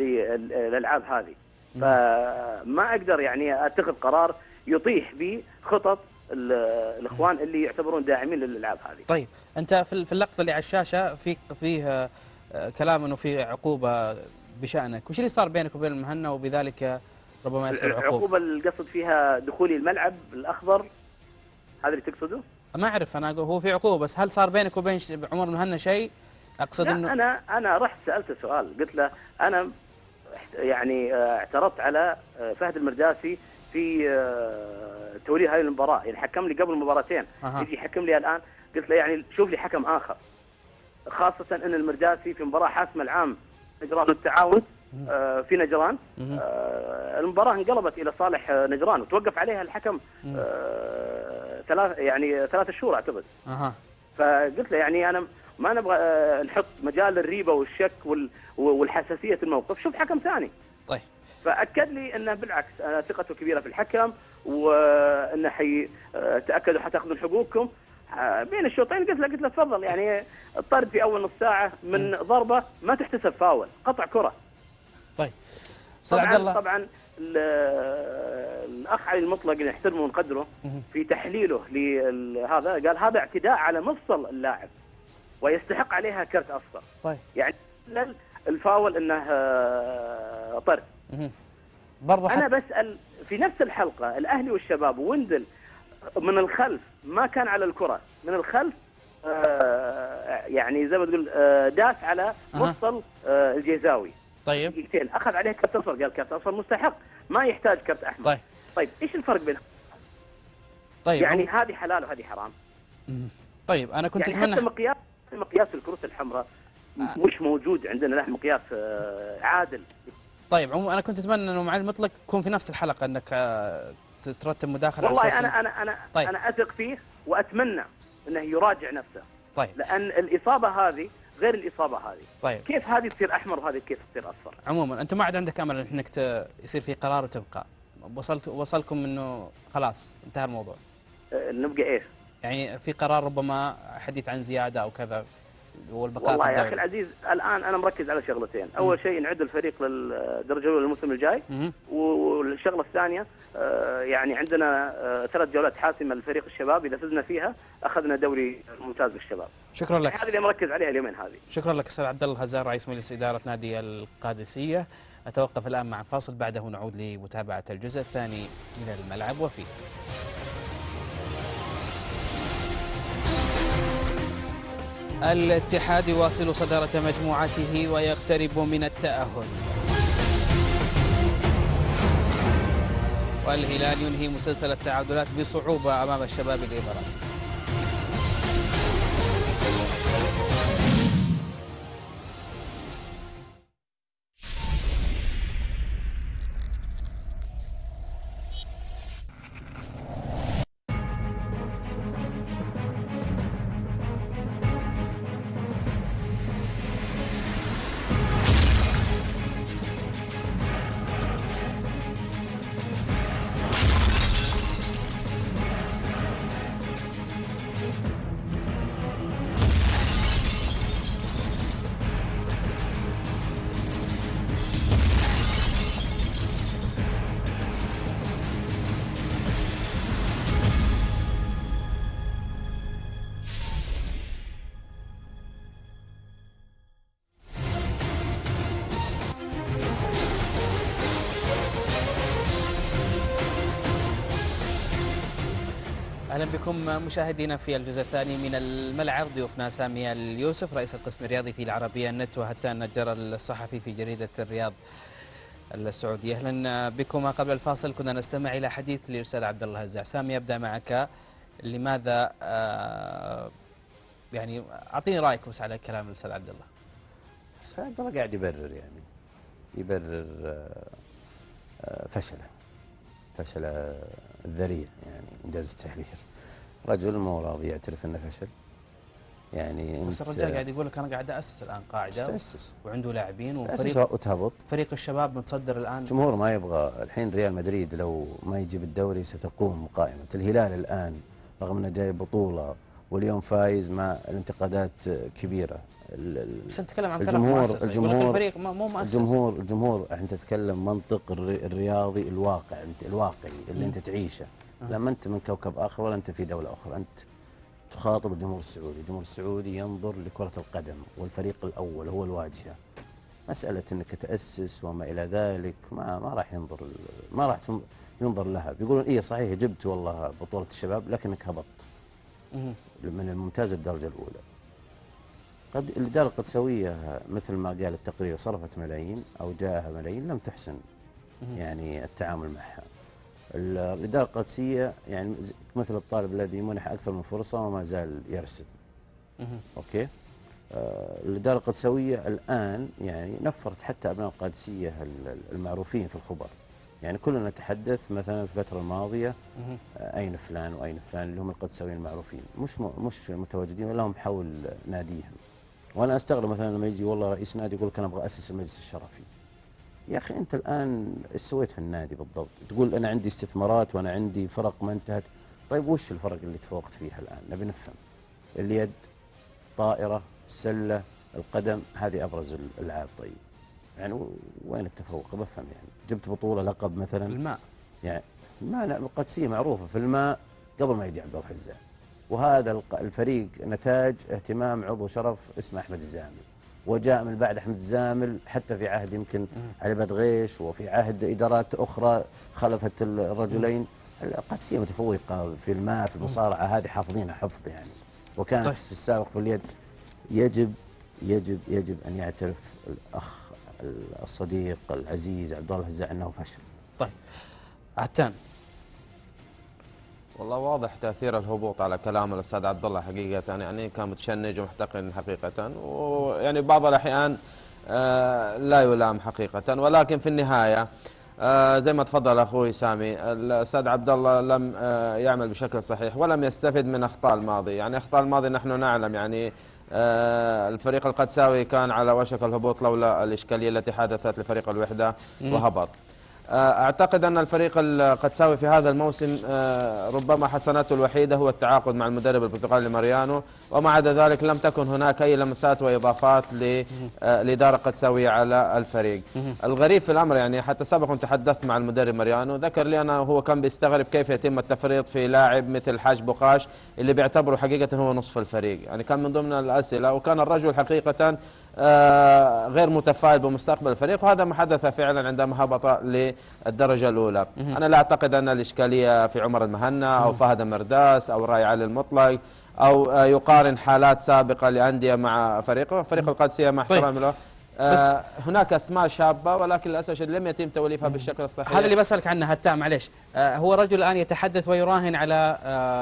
للالعاب هذه. فما اقدر يعني اتخذ قرار يطيح بخطط الاخوان اللي يعتبرون داعمين للالعاب هذه. طيب انت في اللقطه اللي على الشاشه فيه كلام انه في عقوبه بشانك، وش اللي صار بينك وبين المهنا وبذلك ربما يصير عقوبه؟ العقوبه اللي قصد فيها دخولي الملعب الاخضر، هذا اللي تقصده؟ ما اعرف انا، هو في عقوبه، بس هل صار بينك وبين عمر المهنا شيء؟ اقصد لا انه انا رحت سالته سؤال، قلت له انا يعني اعترضت على فهد المرداسي في توليه هذه المباراه، يعني حكم لي قبل مباراتين يجي يحكم لي الان. قلت له يعني شوف لي حكم اخر، خاصه ان المرداسي في مباراه حاسمه العام نجران والتعاون في نجران، المباراه انقلبت الى صالح نجران وتوقف عليها الحكم ثلاث شهور اعتقد. فقلت له يعني انا ما نبغى نحط مجال للريبه والشك والحساسيه الموقف، شوف حكم ثاني. طيب. فاكد لي انه بالعكس انا ثقته كبيره في الحكم، وانه تاكدوا حتاخذون حقوقكم بين الشوطين. قلت له تفضل، يعني الطرد في اول نص ساعه من ضربه ما تحتسب فاول، قطع كره. طيب. طبعا الاخ علي المطلق اللي نحترمه ونقدره في تحليله لهذا قال هذا اعتداء على مفصل اللاعب ويستحق عليها كرت اصفر. طيب. يعني الفاول انه طرد. برضه انا بسال في نفس الحلقه الاهلي والشباب ويندل من الخلف ما كان على الكره، من الخلف يعني زي ما تقول داس على مفصل الجيزاوي. طيب. دقيقتين اخذ عليه كرت اصفر، قال كرت اصفر مستحق ما يحتاج كرت احمر. طيب ايش الفرق بينهم؟ طيب يعني هذه حلال وهذه حرام. طيب انا كنت يعني اتمنى حتى مقياس الكروت الحمراء مش موجود عندنا، نحن مقياس عادل. طيب انا كنت اتمنى انه مع المطلق يكون في نفس الحلقه انك ترتب مداخله. والله انا اثق فيه واتمنى انه يراجع نفسه. طيب. لان الاصابه هذه غير الاصابه هذه. طيب. كيف هذه تصير احمر وهذه كيف تصير اصفر؟ عموما انتم ما عاد عندك امل انك يصير في قرار وتبقى وصلكم انه خلاص انتهى الموضوع. نبقى ايش؟ يعني في قرار ربما حديث عن زياده او كذا والبقاء والله في الدوري. يا اخي العزيز الان انا مركز على شغلتين، اول شيء نعد الفريق للدرجه الاولى الموسم الجاي، والشغله الثانيه يعني عندنا 3 جولات حاسمه لفريق الشباب، اذا فزنا فيها اخذنا دوري ممتاز بالشباب. شكرا لك. هذه اللي مركز عليها اليومين هذه. شكرا لك استاذ عبد الله هزار رئيس مجلس اداره نادي القادسيه. اتوقف الان مع فاصل، بعده نعود لمتابعه الجزء الثاني من الملعب وفيه. الاتحاد يواصل صدارة مجموعته ويقترب من التأهل، والهلال ينهي مسلسل التعادلات بصعوبة أمام الشباب الإماراتي. اهلا بكم مشاهدينا في الجزء الثاني من الملعب. ضيوفنا سامي اليوسف رئيس القسم الرياضي في العربيه النت، وهتان النجار الصحفي في جريده الرياض السعوديه. اهلا بكم. قبل الفاصل كنا نستمع الى حديث للاستاذ عبد الله هزاع. سامي ابدا معك، لماذا يعني اعطيني رايك بس على كلام الاستاذ عبد الله. الاستاذ عبد الله قاعد يبرر فشل الذريع، يعني انجاز التعبير. رجل مو راضي يعترف انه فشل. يعني بس الرجال قاعد يقول لك انا قاعد اسس الان قاعده تأسس وعنده لاعبين وفريق وتهبط. فريق الشباب متصدر الان. الجمهور ما يبغى الحين ريال مدريد لو ما يجيب الدوري ستقوم قائمه. الهلال الان رغم انه جاي بطوله واليوم فايز مع الانتقادات كبيره. بس نتكلم عن فرق مؤسسه. الفريق مو مؤسس. الجمهور انت تتكلم منطق الرياضي الواقعي اللي انت تعيشه. لا، ما انت من كوكب اخر ولا انت في دوله اخرى، انت تخاطب الجمهور السعودي. الجمهور السعودي ينظر لكره القدم والفريق الاول هو الواجهه. مساله انك تاسس وما الى ذلك ما راح ينظر لها. بيقولون ايه صحيح جبت والله بطوله الشباب لكنك هبطت من الممتاز الدرجه الاولى. قد الإدارة القدسوية مثل ما قال التقرير صرفت ملايين أو جاءها ملايين، لم تحسن يعني التعامل معها. الإدارة القدسية يعني مثل الطالب الذي منح أكثر من فرصة وما زال يرسب. أوكي. الإدارة القدسوية الآن يعني نفرت حتى أبناء القادسية المعروفين في الخبر. يعني كلنا نتحدث مثلا في الفترة الماضية أين فلان وأين فلان اللي هم القدسويين المعروفين مش متواجدين ولا هم حول ناديهم. وأنا أستغرب مثلا لما يجي والله رئيس نادي يقول لك أنا أبغى أسس المجلس الشرفي. يا أخي أنت الآن إيش سويت في النادي بالضبط؟ تقول أنا عندي استثمارات وأنا عندي فرق ما انتهت. طيب وش الفرق اللي تفوقت فيها الآن؟ نبي نفهم. اليد، طائرة، السلة، القدم، هذه أبرز الألعاب. طيب يعني وين التفوق؟ بفهم يعني جبت بطولة لقب مثلا الماء، يعني الماء القدسية معروفة في الماء قبل ما يجي عبد الله الحزام. وهذا الفريق نتاج اهتمام عضو شرف اسمه أحمد الزامل، وجاء من بعد أحمد الزامل حتى في عهد يمكن علي بدغيش وفي عهد إدارات أخرى خلفت الرجلين. القادسية متفوقة في الماء في المصارعة، هذه حافظينها حفظ يعني. وكانت طيب. في السابق في اليد. يجب أن يعترف الأخ الصديق العزيز عبد الله الحزام أنه فشل. طيب عتان. والله واضح تأثير الهبوط على كلام الأستاذ عبد الله حقيقة، يعني كان متشنج ومحتقن حقيقة، ويعني بعض الأحيان لا يلام حقيقة. ولكن في النهاية زي ما تفضل أخوي سامي، الأستاذ عبد الله لم يعمل بشكل صحيح ولم يستفد من أخطاء الماضي. يعني أخطاء الماضي نحن نعلم يعني الفريق القدساوي كان على وشك الهبوط لولا الإشكالية التي حدثت لفريق الوحدة وهبط. أعتقد أن الفريق القدساوي في هذا الموسم ربما حسناته الوحيدة هو التعاقد مع المدرب البرتغالي ماريانو، وما عدا ذلك لم تكن هناك أي لمسات وإضافات للإدارة القدساوية على الفريق. الغريب في الأمر يعني حتى سبق تحدثت مع المدرب ماريانو، ذكر لي أنه هو كان بيستغرب كيف يتم التفريط في لاعب مثل حاج بقاش اللي بيعتبره حقيقة هو نصف الفريق. يعني كان من ضمن الأسئلة، وكان الرجل حقيقة غير متفائل بمستقبل الفريق، وهذا ما حدث فعلا عندما هبط للدرجة الأولى. أنا لا أعتقد أن الإشكالية في عمر المهنا أو فهد مرداس أو راي علي المطلق أو يقارن حالات سابقة لأندية مع فريقه. فريق القادسية مع احترامي له هناك أسماء شابة ولكن للأسف لم يتم توليفها بالشكل الصحيح. هذا اللي بسألك عنه هتام، معليش. هو رجل الآن يتحدث ويراهن على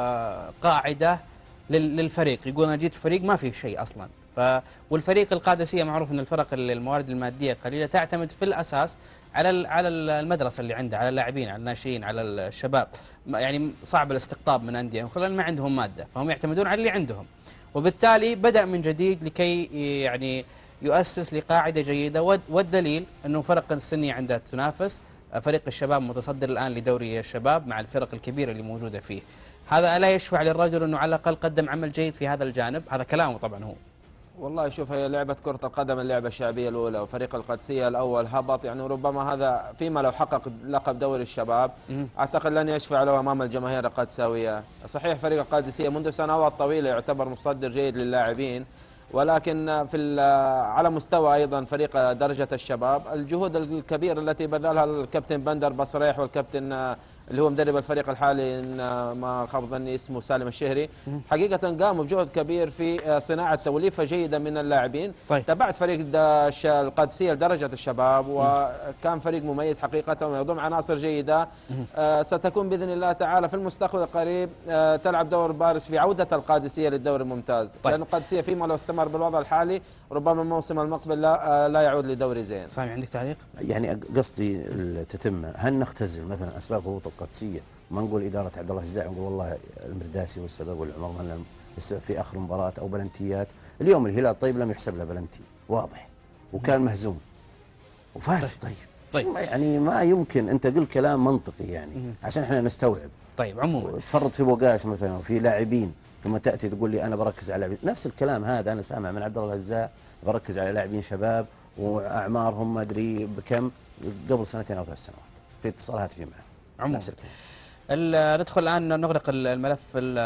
قاعدة للفريق، يقول أنا جيت فريق ما فيه شيء أصلا. والفريق القادسية معروف أن الفرق الموارد المادية قليلة، تعتمد في الأساس على المدرسة اللي عنده، على اللاعبين، على الناشئين، على الشباب. يعني صعب الاستقطاب من أندية أخرى لأن ما عندهم مادة، فهم يعتمدون على اللي عندهم. وبالتالي بدأ من جديد لكي يعني يؤسس لقاعدة جيدة، والدليل أنه فرق السنية عندها تنافس. فريق الشباب متصدر الآن لدوري الشباب مع الفرق الكبيرة اللي موجودة فيه. هذا ألا يشفع للرجل أنه على الأقل قدم عمل جيد في هذا الجانب؟ هذا كلامه طبعا هو. والله شوف، هي لعبة كرة القدم اللعبة الشعبية الأولى، وفريق القادسية الأول هبط. يعني ربما هذا فيما لو حقق لقب دوري الشباب أعتقد لن يشفع له أمام الجماهير القادساوية. صحيح فريق القادسية منذ سنوات طويلة يعتبر مصدر جيد للاعبين، ولكن على مستوى أيضا فريق درجة الشباب الجهود الكبيرة التي بذلها الكابتن بندر بصريح والكابتن اللي هو مدرب الفريق الحالي ما خاب ظني اسمه سالم الشهري، حقيقة قاموا بجهد كبير في صناعة توليفة جيدة من اللاعبين. طيب. تابعت فريق القادسية لدرجة الشباب وكان فريق مميز حقيقة ويضم عناصر جيدة. ستكون بإذن الله تعالى في المستقبل القريب تلعب دور بارز في عودة القادسية للدوري الممتاز. طيب. لأن القادسية فيما لو استمر بالوضع الحالي ربما الموسم المقبل لا يعود لدوري زين. سامي عندك تعليق؟ يعني قصدي التتمة، هل نختزل مثلا أسباب هبوط القادسية وما نقول إدارة عبد الله الحزام، نقول والله المرداسي والسبب والعمر مثلا في آخر مباراة أو بلنتيات. اليوم الهلال طيب لم يحسب له بلنتي واضح وكان مهزوم وفاز. طيب يعني ما يمكن أنت قل كلام منطقي يعني عشان احنا نستوعب. طيب عموما تفرط في بوقاش مثلا وفي لاعبين ثم تأتي تقول لي أنا بركز على لاعبين. نفس الكلام هذا أنا سامع من عبد الله الحزام، بركز على لاعبين شباب وأعمارهم ما أدري بكم قبل 2 أو 3 سنوات في اتصالات في معه. عموما نفس الكلام. ندخل الآن نغلق الملف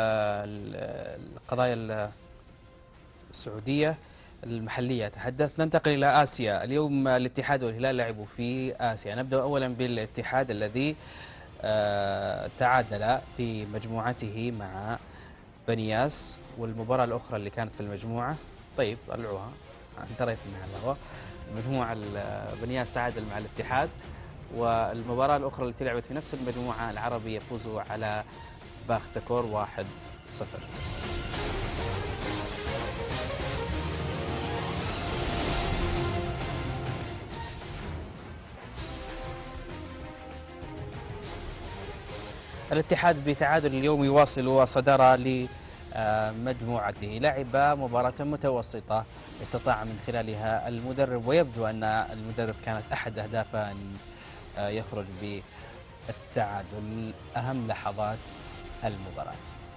القضايا السعودية المحلية. تحدث. ننتقل إلى آسيا. اليوم الاتحاد والهلال لعبوا في آسيا. نبدأ أولا بالاتحاد الذي تعادل في مجموعته مع بنياس، والمباراة الأخرى اللي كانت في المجموعة، طيب طلعوها انتريت منها الهواء. المجموعة بنياس تعادل مع الاتحاد، والمباراة الأخرى التي لعبت في نفس المجموعة العربي يفوزوا على باختكور 1-0. الاتحاد بتعادل اليوم يواصل صدارة لمجموعته. لعب مباراة متوسطة استطاع من خلالها المدرب، ويبدو أن المدرب كانت أحد أهدافه أن يخرج بالتعادل. أهم لحظات المباراة.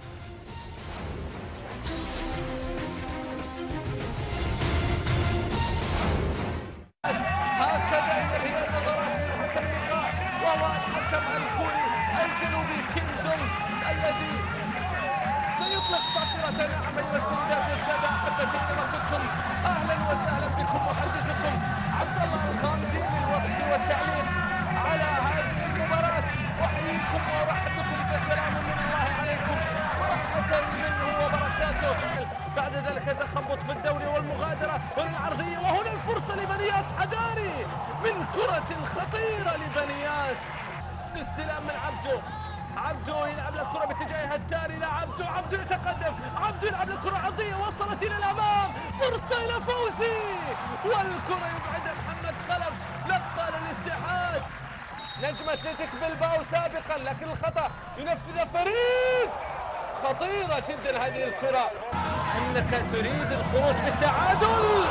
هكذا ينهي النظرات من حكم اللقاء، وهو الحكم الكوري الجنوبي كيم دونغ، الذي سيطلق صافرة نعم. أيها السيدات والسادة أحبتي، إنما كنتم أهلا وسهلا بكم محدثكم عبد الله الغامدي للوصف والتعليق على هذه المباراة. أحييكم وأرحب بكم، فسلام من الله عليكم ورحمة منه وبركاته. بعد ذلك تخبط في الدوري والمغادرة والعرضية، وهنا الفرصة لبنياس حداري من كرة خطيرة لبنياس. استلام من عبدو يلعب له كرة باتجاه هداري، لا عبدو يتقدم، عبدو يلعب له كرة عرضية وصلت إلى الأمام، فرصة إلى فوزي، والكرة يبعدها محمد خلف. لقطة للاتحاد. نجم أتلتيك بلباو سابقا، لكن الخطأ ينفذ فريد. خطيرة جدا هذه الكرة. أنك تريد الخروج بالتعادل.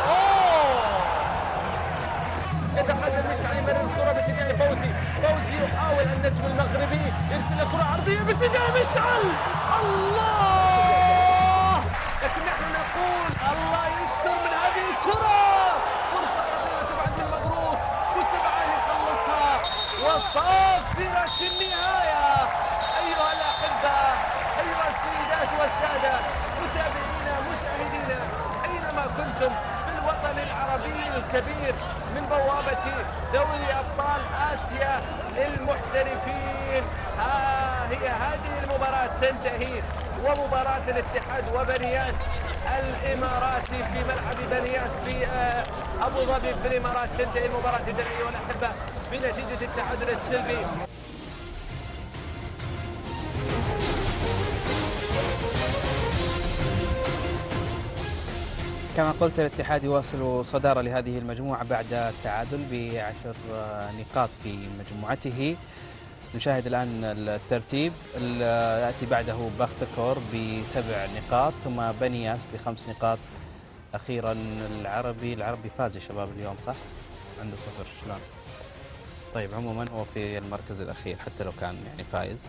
يتقدم مشعل يمرر الكرة باتجاه فوزي يحاول النجم المغربي يرسل كرة عرضية باتجاه مشعل. الله، لكن نحن نقول الله يستر من هذه الكرة. فرصة خطيرة تبعد من مبروك، وسبعان يخلصها، وصافرة النهاية. أيها الأحبة، أيها السيدات والسادة، متابعينا مشاهدينا أينما كنتم في الوطن العربي الكبير، من بوابة دوري أبطال آسيا للمحترفين. هي هذه المباراة تنتهي، ومباراة الاتحاد وبنياس الإماراتي في ملعب بنياس في أبو ظبي في الإمارات تنتهي المباراة أيها الأحبة بنتيجة التعادل السلبي. كما قلت الاتحاد يواصل صدارة لهذه المجموعة بعد التعادل ب10 نقاط في مجموعته. نشاهد الآن الترتيب. يأتي بعده باختكور ب7 نقاط، ثم بنياس ب5 نقاط. أخيرا العربي فاز يا شباب اليوم، صح؟ عنده 0. شلون؟ طيب عموما هو في المركز الأخير حتى لو كان يعني فايز.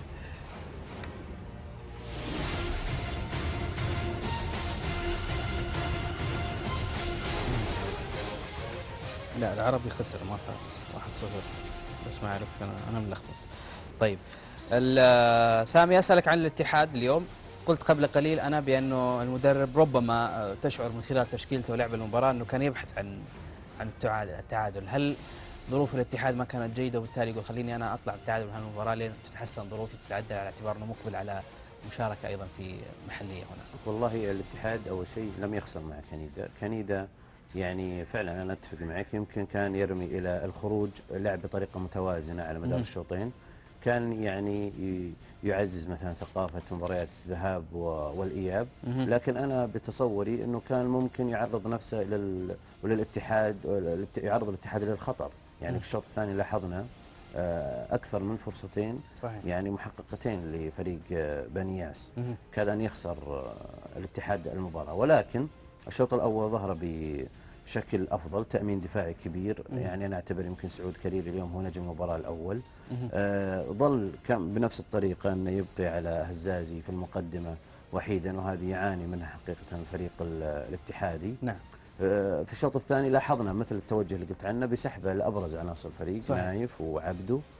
لا العربي خسر ما فاز 1-0، بس ما أعرف أنا ملخبط. طيب سامي، أسألك عن الاتحاد اليوم. قلت قبل قليل أنا بأنه المدرب ربما تشعر من خلال تشكيلته ولعب المباراة أنه كان يبحث عن التعادل. هل ظروف الاتحاد ما كانت جيدة وبالتالي يقول خليني أنا أطلع بالتعادل من هالمباراة لين تتحسن ظروفي تتعدل، على اعتبار أنه مقبل على مشاركة أيضا في محلية هنا؟ والله الاتحاد أول شيء لم يخسر مع كنيدا يعني فعلا أنا أتفق معك. يمكن كان يرمي إلى الخروج، لعب بطريقة متوازنة على مدار الشوطين، كان يعني يعزز مثلا ثقافة مباريات الذهاب والإياب. لكن أنا بتصوري أنه كان ممكن يعرض نفسه وللاتحاد، يعرض الاتحاد للخطر. يعني في الشوط الثاني لاحظنا أكثر من فرصتين صحيح. يعني محققتين لفريق بنياس، كاد أن يخسر الاتحاد المباراة. ولكن الشوط الأول ظهر بشكل أفضل، تأمين دفاعي كبير. يعني أنا أعتبر يمكن سعود كريري اليوم هو نجم المباراة الأول. ظل كان بنفس الطريقة أنه يبقي على هزازي في المقدمة وحيدا، وهذه يعاني منها حقيقة الفريق الاتحادي. نعم. في الشوط الثاني لاحظنا مثل التوجه اللي قلت عنه بسحبه لأبرز عناصر الفريق، نايف وعبدو.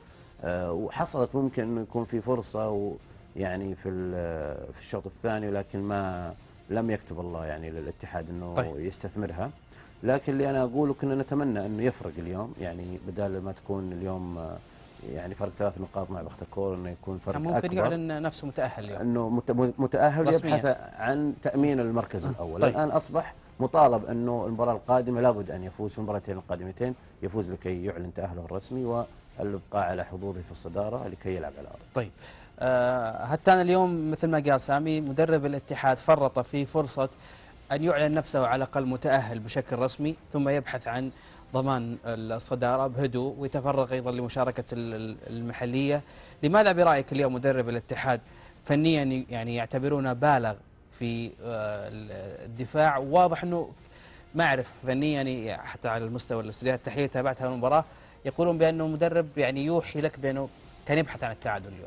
وحصلت ممكن انه يكون في فرصه يعني في الشوط الثاني، ولكن ما لم يكتب الله يعني للاتحاد انه يستثمرها. لكن اللي انا اقوله كنا نتمنى انه يفرق اليوم، يعني بدال ما تكون اليوم يعني فرق 3 نقاط مع بختكور، انه يكون فرق ممكن اكبر. يعلن نفسه متاهل اليوم، انه متاهل يبحث عن تامين المركز الاول. طيب. الان اصبح مطالب انه المباراه القادمه لابد ان يفوز في المباراتين القادمتين، يفوز لكي يعلن تاهله الرسمي، والابقاء على حظوظه في الصداره لكي يلعب على الارض. طيب هتان اليوم مثل ما قال سامي مدرب الاتحاد فرط في فرصه ان يعلن نفسه على الاقل متاهل بشكل رسمي، ثم يبحث عن ضمان الصداره بهدوء، ويتفرغ ايضا لمشاركه المحليه. لماذا برايك اليوم مدرب الاتحاد فنيا يعني يعتبرونه بالغ في الدفاع؟ واضح انه ما اعرف فنيا حتى على المستوى الاستوديوهات التحليليه تابعتها المباراه يقولون بانه مدرب يعني يوحي لك بانه كان يبحث عن التعادل اليوم.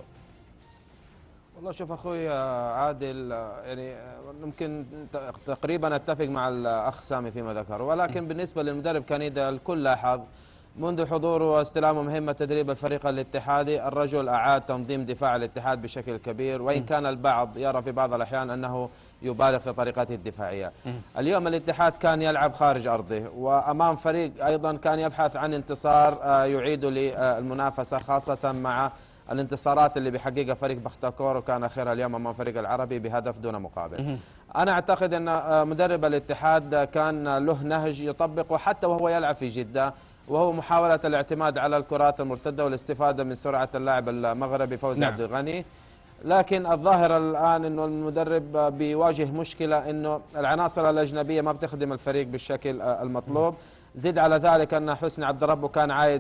والله شوف اخوي عادل، يعني ممكن تقريبا اتفق مع الاخ سامي فيما ذكر، ولكن بالنسبه للمدرب كنيدا الكل لاحظ منذ حضوره واستلامه مهمه تدريب الفريق الاتحادي الرجل اعاد تنظيم دفاع الاتحاد بشكل كبير، وان كان البعض يرى في بعض الاحيان انه يبالغ في طريقته الدفاعيه. اليوم الاتحاد كان يلعب خارج ارضه وامام فريق ايضا كان يبحث عن انتصار يعيد للمنافسه، خاصه مع الانتصارات اللي بيحققها فريق بختكور، وكان اخيرا اليوم امام فريق العربي بهدف دون مقابل. انا اعتقد ان مدرب الاتحاد كان له نهج يطبقه حتى وهو يلعب في جده، وهو محاوله الاعتماد على الكرات المرتده والاستفاده من سرعه اللاعب المغربي فوزي عبد الغني. لكن الظاهر الان انه المدرب بيواجه مشكله انه العناصر الاجنبيه ما بتخدم الفريق بالشكل المطلوب. زد على ذلك أن حسني عبد ربه كان عايد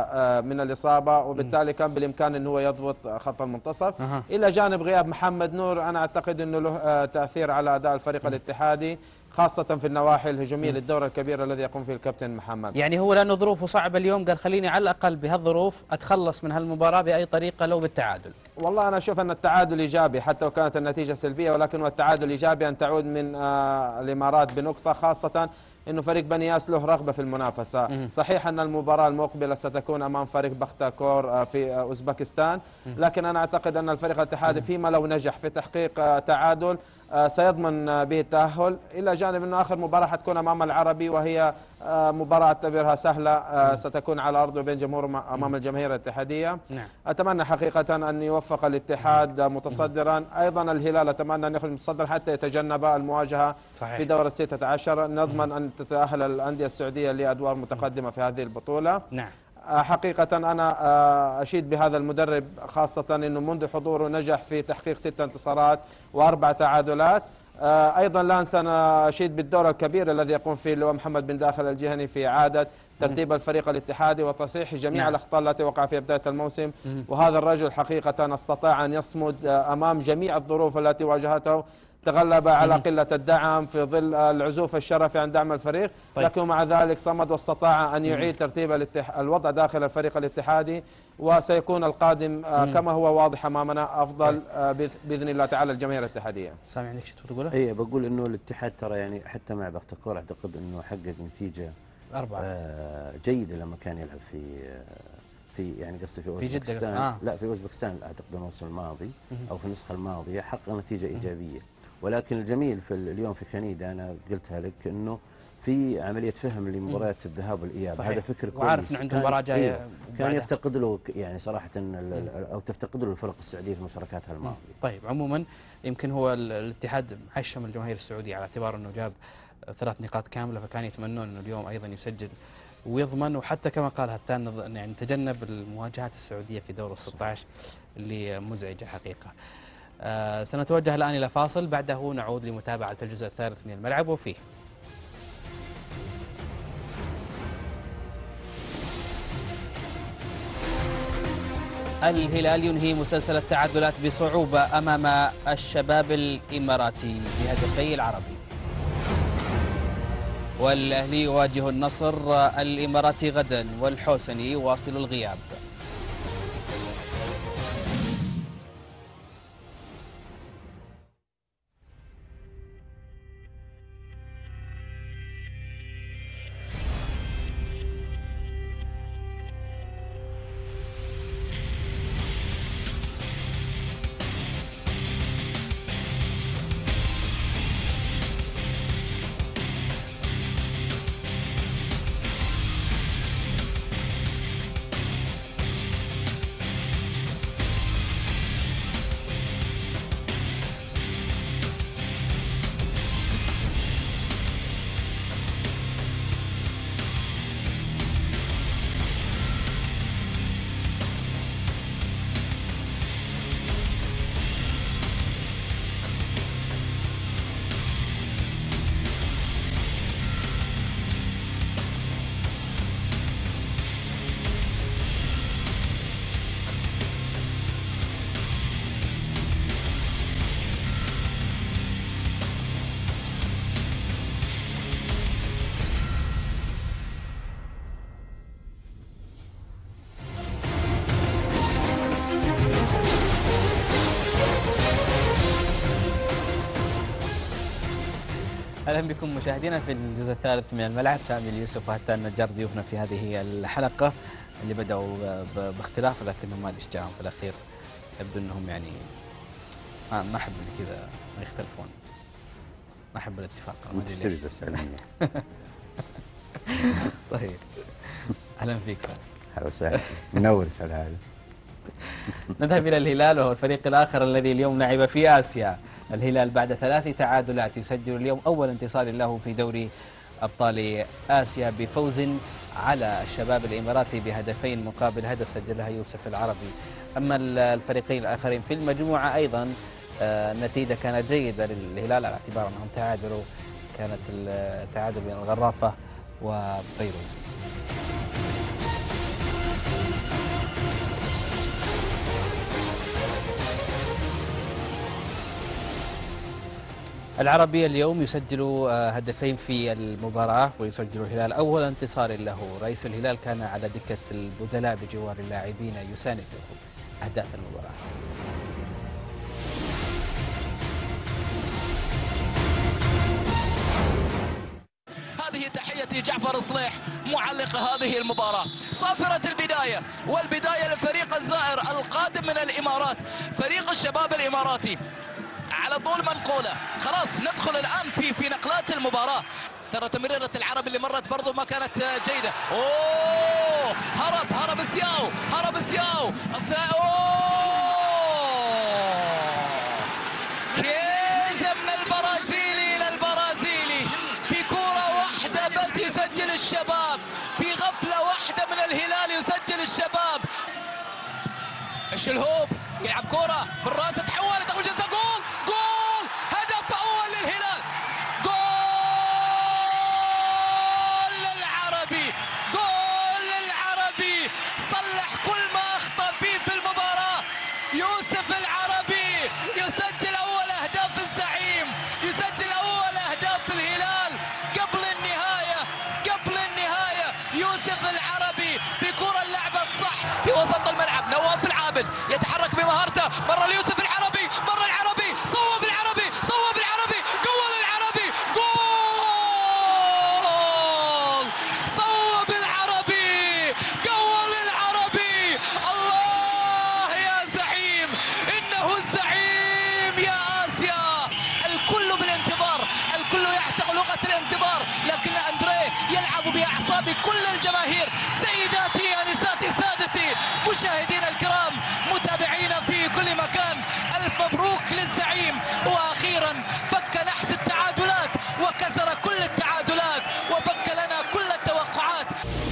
من الإصابة، وبالتالي كان بالإمكان أنه هو يضبط خط المنتصف. إلى جانب غياب محمد نور، أنا أعتقد أنه له تأثير على أداء الفريق الاتحادي، خاصة في النواحي الهجومية للدور الكبير الذي يقوم فيه الكابتن محمد. يعني هو لأنه ظروفه صعبة اليوم قال خليني على الأقل بهالظروف أتخلص من هالمباراة بأي طريقة لو بالتعادل. والله أنا أشوف أن التعادل إيجابي حتى وكانت النتيجة سلبية، ولكن التعادل إيجابي أن تعود من الإمارات بنقطة، خاصة انه فريق بني ياس له رغبه في المنافسه. صحيح ان المباراه المقبله ستكون امام فريق بختكور في اوزبكستان، لكن انا اعتقد ان الفريق الاتحادي فيما لو نجح في تحقيق تعادل سيضمن به التاهل، الى جانب انه اخر مباراه حتكون امام العربي، وهي مباراه اعتبرها سهله ستكون على ارضه بين جمهور امام الجماهير الاتحاديه. اتمنى حقيقه ان يوفق الاتحاد متصدرا، ايضا الهلال اتمنى ان يخرج متصدر حتى يتجنب المواجهه في دور ال16، نضمن ان تتاهل الانديه السعوديه لادوار متقدمه في هذه البطوله. حقيقة أنا أشيد بهذا المدرب، خاصة أنه منذ حضوره نجح في تحقيق 6 انتصارات و4 تعادلات. أيضا لا أنسى أنا أشيد بالدور الكبير الذي يقوم فيه اللواء محمد بن داخل الجهني في إعادة ترتيب الفريق الاتحادي وتصحيح جميع الأخطاء التي وقع في بداية الموسم. وهذا الرجل حقيقة استطاع أن يصمد أمام جميع الظروف التي واجهته، تغلب على قلة الدعم في ظل العزوف الشرفي عن دعم الفريق، لكن مع ذلك صمد واستطاع أن يعيد ترتيب الوضع داخل الفريق الاتحادي، وسيكون القادم كما هو واضح أمامنا أفضل بإذن الله تعالى الجماهير الاتحادية. سامي عندك شيء تقوله؟ إيه بقول إنه الاتحاد ترى يعني حتى مع بختكور أعتقد إنه حقق نتيجة 4 جيدة لما كان يلعب في يعني قصدي في اوزبكستان. لا في اوزبكستان اعتقد الموسم الماضي او في النسخه الماضيه حقق نتيجه ايجابيه. ولكن الجميل في اليوم في كنيدا انا قلتها لك انه في عمليه فهم لمباريات الذهاب والاياب، هذا فكر كويس. وعارف انه عنده مباراه جايه كان يفتقد له يعني صراحه او تفتقد له الفرق السعوديه في مشاركاتها الماضيه. طيب عموما يمكن هو الاتحاد عشم الجماهير السعوديه على اعتبار انه جاب 3 نقاط كامله، فكان يتمنون انه اليوم ايضا يسجل ويضمن، وحتى كما قال هتان يعني تجنب المواجهات السعوديه في دور ال16 اللي مزعجه حقيقه. سنتوجه الان الى فاصل، بعده نعود لمتابعه الجزء الثالث من الملعب وفيه. الهلال ينهي مسلسل التعادلات بصعوبه امام الشباب الاماراتي بهدفي العربي. والأهلي يواجه النصر الإماراتي غدا، والحوسني يواصل الغياب. اهلا بكم مشاهدينا في الجزء الثالث من الملعب. سامي اليوسف وهتان النجار ضيوفنا في هذه الحلقه اللي بداوا باختلاف لكنهم ما اشجعهم في الاخير يبدو انهم يعني ما احب اللي كذا ما يختلفون، ما احب الاتفاق. متستري بس طيب اهلا فيك سامي. اهلا وسهلا، منور سهلا. نذهب إلى الهلال وهو الفريق الآخر الذي اليوم لعب في آسيا. الهلال بعد 3 تعادلات يسجل اليوم أول انتصار له في دوري أبطال آسيا بفوز على الشباب الإماراتي بهدفين مقابل هدف سجلها يوسف العربي. أما الفريقين الآخرين في المجموعة أيضا النتيجة كانت جيدة للهلال على اعتبار أنهم تعادلوا، كانت التعادل بين الغرافة وبيروز. العربي اليوم يسجل هدفين في المباراة ويسجل الهلال أول انتصار له. رئيس الهلال كان على دكة البدلاء بجوار اللاعبين يساند أهداف المباراة. هذه تحية جعفر صليح معلق هذه المباراة. صافرة البداية، والبداية للفريق الزائر القادم من الإمارات، فريق الشباب الإماراتي على طول منقولة. خلاص ندخل الآن في نقلات المباراة. ترى تمريرة العرب اللي مرت برضو ما كانت جيدة. اوه هرب سياو كيزا من البرازيلي الى البرازيلي في كورة واحدة بس يسجل الشباب، في غفلة واحدة من الهلال يسجل الشباب. الشلهوب يلعب كورة بالراس تحولت دخل جزاء، جول هدف أول للهلال، جول للعربي صلح كل ما أخطأ فيه في المباراة. يوسف العربي يسجل أول أهداف الزعيم، يسجل أول أهداف الهلال قبل النهاية. يوسف العربي في كرة لعبت صح في وسط الملعب. نواف العابد يتحرك بمهارته، مرة ليوسف العربي، مرة العربي صوب العربي، جول العربي، جول صوب العربي، جول العربي. الله يا زعيم، إنه الزعيم يا آسيا. الكل بالانتظار، الكل يعشق لغة الانتظار، لكن أندريه يلعب بأعصاب كل الجماهير. سيداتي أنساتي سادتي مشاهدينا الكرام متابعينا في كل مكان، ألف مبروك للزعيم. وأخيرا فك نحس التعادلات وكسر كل التعادلات وفك لنا كل التوقعات.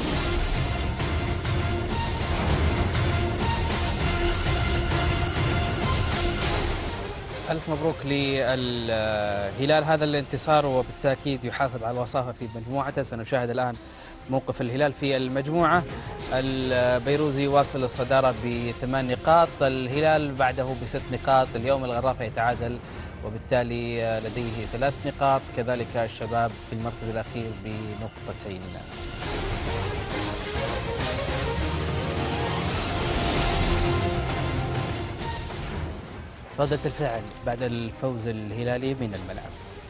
ألف مبروك للهلال هذا الانتصار، وبالتأكيد يحافظ على الوصافة في مجموعته. سنشاهد الآن موقف الهلال في المجموعة. البيروزي واصل الصدارة ب8 نقاط، الهلال بعده ب6 نقاط. اليوم الغرافة يتعادل وبالتالي لديه 3 نقاط، كذلك الشباب في المركز الأخير بنقطتين. ردة الفعل بعد الفوز الهلالي من الملعب.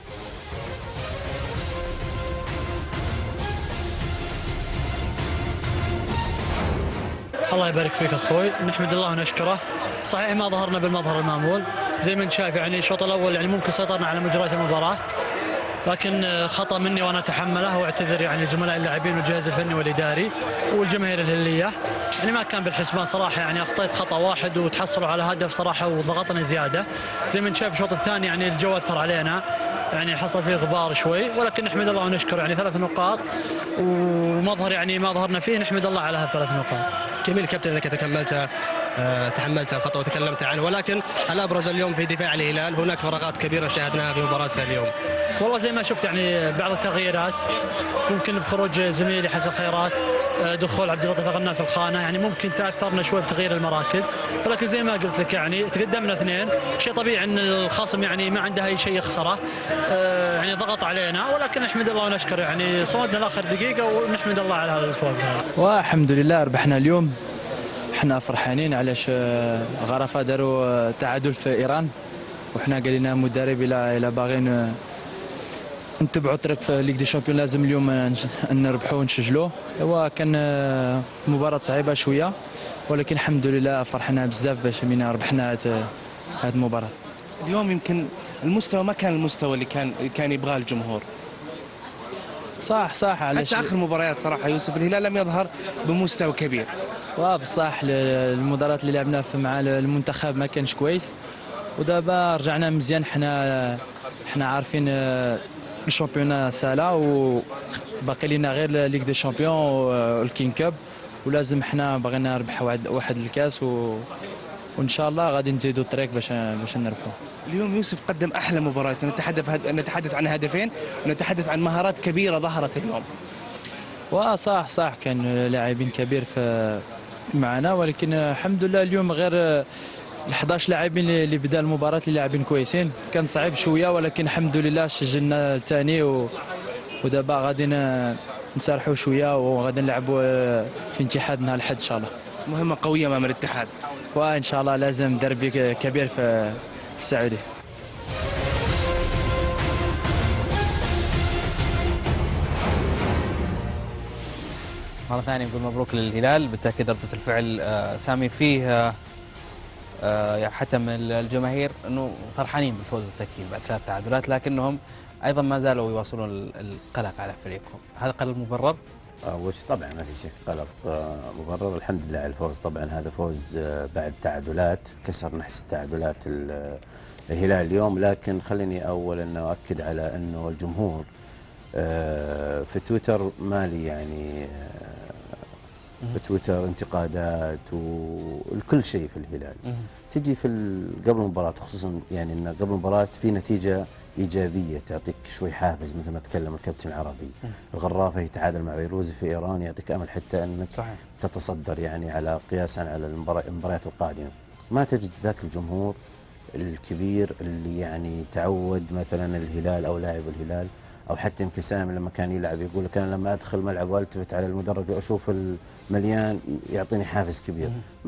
الله يبارك فيك اخوي، نحمد الله ونشكره. صحيح ما ظهرنا بالمظهر المامول زي ما انت شايف، يعني الشوط الاول يعني ممكن سيطرنا على مجريات المباراه، لكن خطا مني وانا اتحمله واعتذر يعني زملاء اللاعبين والجهاز الفني والاداري والجماهير الهلاليه. يعني ما كان بالحسبان صراحه، يعني اخطيت خطا واحد وتحصلوا على هدف صراحه وضغطنا زياده. زي ما انت شايف الشوط الثاني يعني الجو اثر علينا، يعني حصل فيه غبار شوي، ولكن نحمد الله ونشكر. يعني 3 نقاط ومظهر يعني ما ظهرنا فيه، نحمد الله على هال3 نقاط. جميل كابتن انك تحملت الخطأ وتكلمت عنه، ولكن الابرز اليوم في دفاع الهلال هناك فراغات كبيره شاهدناها في مباراه اليوم. والله زي ما شفت يعني بعض التغييرات، ممكن بخروج زميلي حسن خيرات، دخول عبد اللطيف غنام في الخانه، يعني ممكن تاثرنا شوي بتغيير المراكز، ولكن زي ما قلت لك يعني تقدمنا 2، شيء طبيعي ان الخصم يعني ما عنده اي شيء يخسره، يعني ضغط علينا، ولكن نحمد الله ونشكر، يعني صمدنا لاخر دقيقه ونحمد الله على هذا الفوز هذا. والحمد لله ربحنا اليوم، احنا فرحانين علاش غرفه داروا تعادل في ايران، وحنا قال لنا المدرب الى باغين نتبعوا طريق في ليغ دي شامبيون، لازم اليوم نربحوا ونسجلوه. هو كان مباراة صعيبة شوية، ولكن الحمد لله فرحنا بزاف باش منا ربحنا هذه المباراة. اليوم يمكن المستوى ما كان المستوى اللي كان يبغاه الجمهور. صح علاش حتى اخر مباريات صراحه يوسف الهلال لم يظهر بمستوى كبير. بصح المباريات اللي لعبنا مع المنتخب ما كانش كويس، ودابا رجعنا مزيان. حنا عارفين الشامبيون سالا، وباقي لنا غير ليغ دي شامبيون والكين كاب، ولازم حنا باغينا نربح واحد الكاس، وان شاء الله غادي نزيدوا الطريق باش نربحوا. اليوم يوسف قدم احلى مباراه، نتحدث عن هدفين ونتحدث عن مهارات كبيره ظهرت اليوم. صح كان لاعبين كبير معنا، ولكن الحمد لله اليوم غير ال11 لاعبين اللي بدا المباراه اللي لاعبين كويسين. كان صعيب شويه، ولكن الحمد لله سجلنا الثاني، ودابا غادي نسرحوا شويه وغادي نلعبوا في اتحاد نهار الاحد ان شاء الله. مهمه قويه امام الاتحاد، وان شاء الله لازم دربي كبير في السعوديه. مرة ثانية نقول مبروك للهلال. بالتأكيد ردة الفعل سامي فيه حتى من الجماهير انه فرحانين بالفوز بالتأكيد بعد 3 تعادلات، لكنهم ايضا ما زالوا يواصلون القلق على فريقهم. هذا قلق مبرر؟ طبعا ما في شك قلق مبرر. الحمد لله على الفوز. طبعا هذا فوز بعد تعادلات، كسر نحس التعادلات الهلال اليوم. لكن خليني اولا اؤكد على انه الجمهور في تويتر مالي يعني في تويتر انتقادات وكل شيء في الهلال. تجي في قبل المباراة خصوصا، يعني ان قبل المباراة في نتيجة ايجابية تعطيك شوي حافز، مثل ما تكلم الكابتن العربي. الغرافة يتعادل مع بيروزي في ايران يعطيك امل حتى انك صحيح تتصدر، يعني على قياسا على المباريات القادمة. ما تجد ذاك الجمهور الكبير اللي يعني تعود مثلا الهلال او لاعب الهلال، او حتى يمكن سامي لما كان يلعب يقول لك انا لما ادخل الملعب والتفت على المدرج واشوف المليان يعطيني حافز كبير.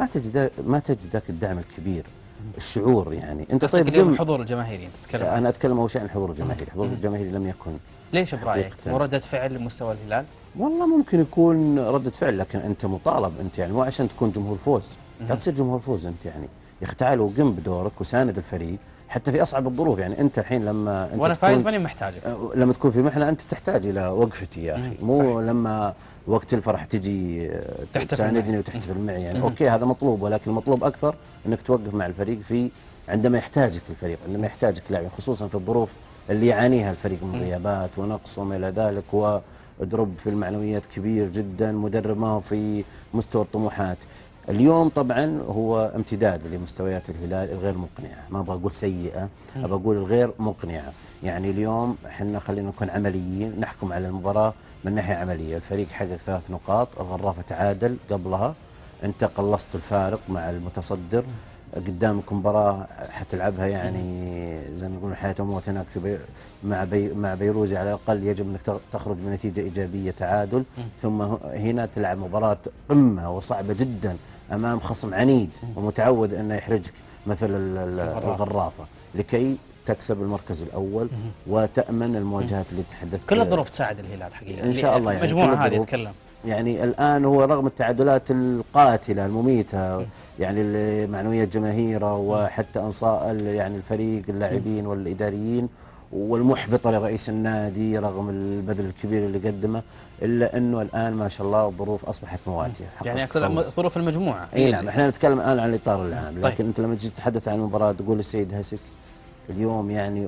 ما تجد ذاك الدعم الكبير، الشعور. يعني انت طيب اليوم الحضور الجماهيري انت تتكلم، انا اتكلم اول شيء عن الحضور الجماهيري. الحضور الجماهيري لم يكن. ليش برايك؟ وردة فعل لمستوى الهلال؟ والله ممكن يكون ردة فعل، لكن انت مطالب انت يعني مو عشان تكون جمهور فوز لا تصير جمهور فوز. انت يعني يا اخي تعال وقم بدورك وساند الفريق حتى في اصعب الظروف. يعني انت الحين لما انت وانا فايز ماني محتاجك، لما تكون في محنه انت تحتاج الى وقفتي يا اخي، مو صحيح. لما وقت الفرح تجي تساندني وتحتفل معي يعني اوكي هذا مطلوب، ولكن المطلوب اكثر انك توقف مع الفريق في عندما يحتاجك الفريق، عندما يحتاجك لاعب، خصوصا في الظروف اللي يعانيها الفريق من غيابات ونقص وما الى ذلك، ودروب في المعنويات كبير جدا، مدرب ما هو في مستوى الطموحات. اليوم طبعا هو امتداد لمستويات الهلال الغير مقنعه، ما ابغى اقول سيئه، ابغى اقول الغير مقنعه. يعني اليوم احنا خلينا نكون عمليين، نحكم على المباراه من ناحيه عمليه. الفريق حقق 3 نقاط، الغرافه تعادل قبلها، انت قلصت الفارق مع المتصدر. قدامك مباراه حتلعبها يعني زي ما يقولون حياه وموت هناك في مع بيروزي، على الاقل يجب انك تخرج بنتيجه ايجابيه تعادل، ثم هنا تلعب مباراه قمه وصعبه جدا امام خصم عنيد ومتعود انه يحرجك مثل الغرافه، لكي تكسب المركز الاول وتامن المواجهات اللي تحدثت. كل الظروف تساعد الهلال حقيقه ان شاء الله. يعني المجموعه هذه تتكلم يعني الآن هو رغم التعادلات القاتلة المميتة يعني معنوية جماهيره وحتى أنصاء يعني الفريق اللاعبين والإداريين والمحبطة لرئيس النادي رغم البذل الكبير اللي قدمه، إلا أنه الآن ما شاء الله الظروف أصبحت مواتية. يعني أكثر ظروف المجموعة. أي نعم، احنا نتكلم الآن عن الإطار العام، لكن طيب. أنت لما تجي تتحدث عن المباراة تقول السيد هسك اليوم يعني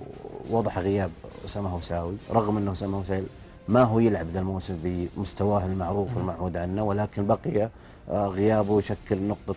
وضح غياب أسامة هوساوي، رغم أنه أسامة هوساوي ما هو يلعب ذا الموسم بمستواه المعروف والمعهود عنه، ولكن بقي غيابه يشكل نقطة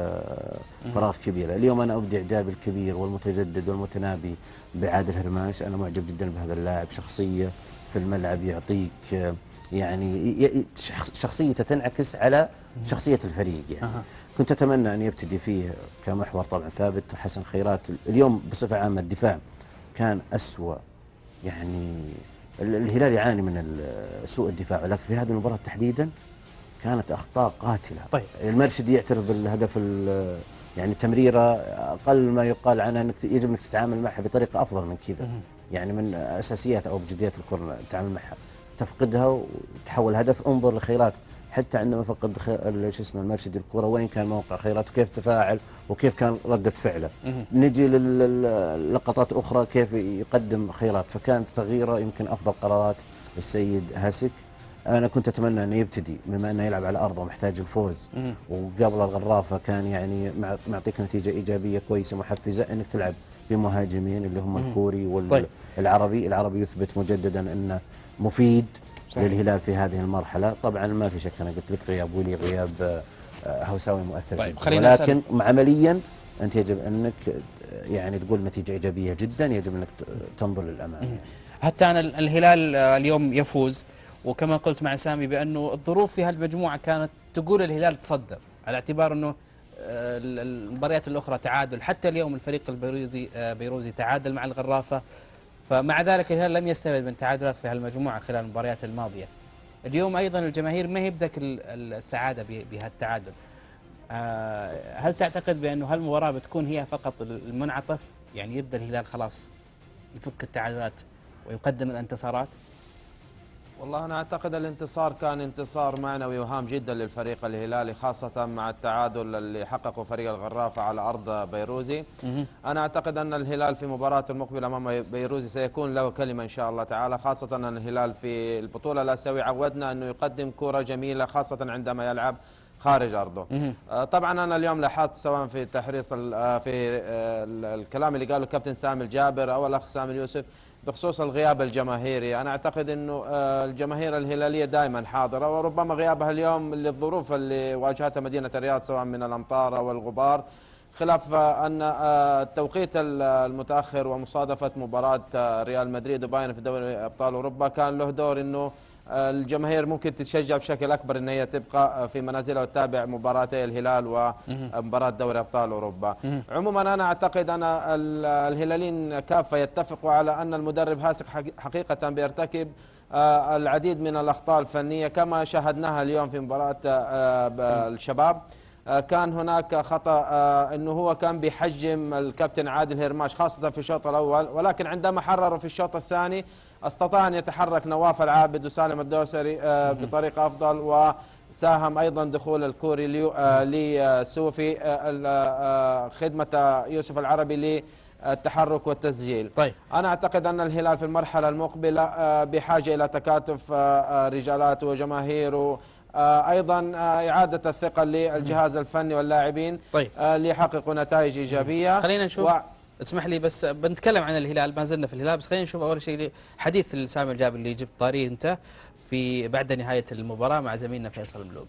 فراغ كبيرة. اليوم أنا أبدي إعجابي الكبير والمتجدد والمتنابي بعادل هرماش. أنا معجب جدا بهذا اللاعب، شخصية في الملعب يعطيك يعني شخصيته تنعكس على شخصية الفريق يعني. كنت أتمنى أن يبتدي فيه كمحور طبعا ثابت حسن خيرات. اليوم بصفة عامة الدفاع كان أسوأ، يعني الهلال يعاني من سوء الدفاع، ولكن في هذه المباراة تحديدا كانت أخطاء قاتلة. طيب. المرشدي يعترف بالهدف يعني تمريرة أقل ما يقال عنها أنك يجب أنك تتعامل معها بطريقة أفضل من كذا. يعني من اساسيات او بجديات الكره التعامل معها. تفقدها وتحول هدف، انظر لخيرات حتى عندما فقد شو اسمه المرشد الكره، وين كان موقع خيرات وكيف تفاعل وكيف كان ردة فعله. نجي للقطات اخرى كيف يقدم خيرات، فكان تغييره يمكن افضل قرارات السيد هاسك. انا كنت اتمنى انه يبتدي بما انه يلعب على ارضه محتاج الفوز، وقبل الغرافه كان يعني معطيك نتيجه ايجابيه كويسه محفزه انك تلعب بمهاجمين اللي هم الكوري والعربي. العربي يثبت مجددا انه مفيد للهلال في هذه المرحله. طبعا ما في شك، انا قلت لك غياب ولي، غياب هوساوي مؤثر جدا، ولكن عمليا انت يجب انك يعني تقول نتيجه ايجابيه جدا، يجب انك تنظر للامام. يعني. حتى أنا الهلال اليوم يفوز، وكما قلت مع سامي بأنه الظروف في هالمجموعة كانت تقول الهلال تصدر، على اعتبار أنه المباريات الأخرى تعادل. حتى اليوم الفريق البيروزي تعادل مع الغرافة، فمع ذلك الهلال لم يستفد من تعادلات في هالمجموعة خلال المباريات الماضية. اليوم أيضا الجماهير ما هي بدك السعادة بهالتعادل. هل تعتقد بأنه هالمباراة بتكون هي فقط المنعطف، يعني يبدأ الهلال خلاص يفك التعادلات ويقدم الانتصارات؟ والله أنا أعتقد الانتصار كان انتصار معنوي وهام جدا للفريق الهلالي، خاصة مع التعادل اللي حققه فريق الغرافة على أرض بيروزي. أنا أعتقد أن الهلال في مباراته المقبلة أمام بيروزي سيكون له كلمة إن شاء الله تعالى، خاصة أن الهلال في البطولة الآسيوية عودنا أنه يقدم كرة جميلة خاصة عندما يلعب خارج أرضه. طبعا أنا اليوم لاحظت سواء في تحريص في الكلام اللي قاله الكابتن سامي الجابر أو الأخ سامي اليوسف بخصوص الغياب الجماهيري. أنا أعتقد أنه الجماهير الهلالية دائما حاضرة، وربما غيابها اليوم للظروف اللي واجهتها مدينة الرياض سواء من الأمطار أو الغبار، خلاف أن التوقيت المتأخر ومصادفة مباراة ريال مدريد وبايرن في دوري أبطال أوروبا كان له دور أنه الجماهير ممكن تتشجع بشكل أكبر أن هي تبقى في منازلها وتتابع مباراتي الهلال ومباراة دوري أبطال أوروبا. عموما أنا أعتقد أن الهلاليين كافة يتفقوا على أن المدرب هاسك حقيقة بيرتكب العديد من الأخطاء الفنية كما شاهدناها اليوم في مباراة الشباب. كان هناك خطأ أنه هو كان بيحجم الكابتن عادل هرماش خاصة في الشوط الأول، ولكن عندما حرروا في الشوط الثاني استطاع أن يتحرك نواف العابد وسالم الدوسري بطريقة أفضل، وساهم أيضا دخول الكوري لسوفي خدمة يوسف العربي للتحرك والتسجيل. طيب. أنا أعتقد أن الهلال في المرحلة المقبلة بحاجة إلى تكاتف رجالاته وجماهيره، أيضا إعادة الثقة للجهاز الفني واللاعبين. طيب. ليحققوا نتائج إيجابية. خلينا نشوف اسمح لي بس بنتكلم عن الهلال، ما زلنا في الهلال، بس خلينا نشوف اول شيء حديث سامي الجابر اللي جبت طاريه انت في بعد نهايه المباراه مع زميلنا فيصل الملوقي.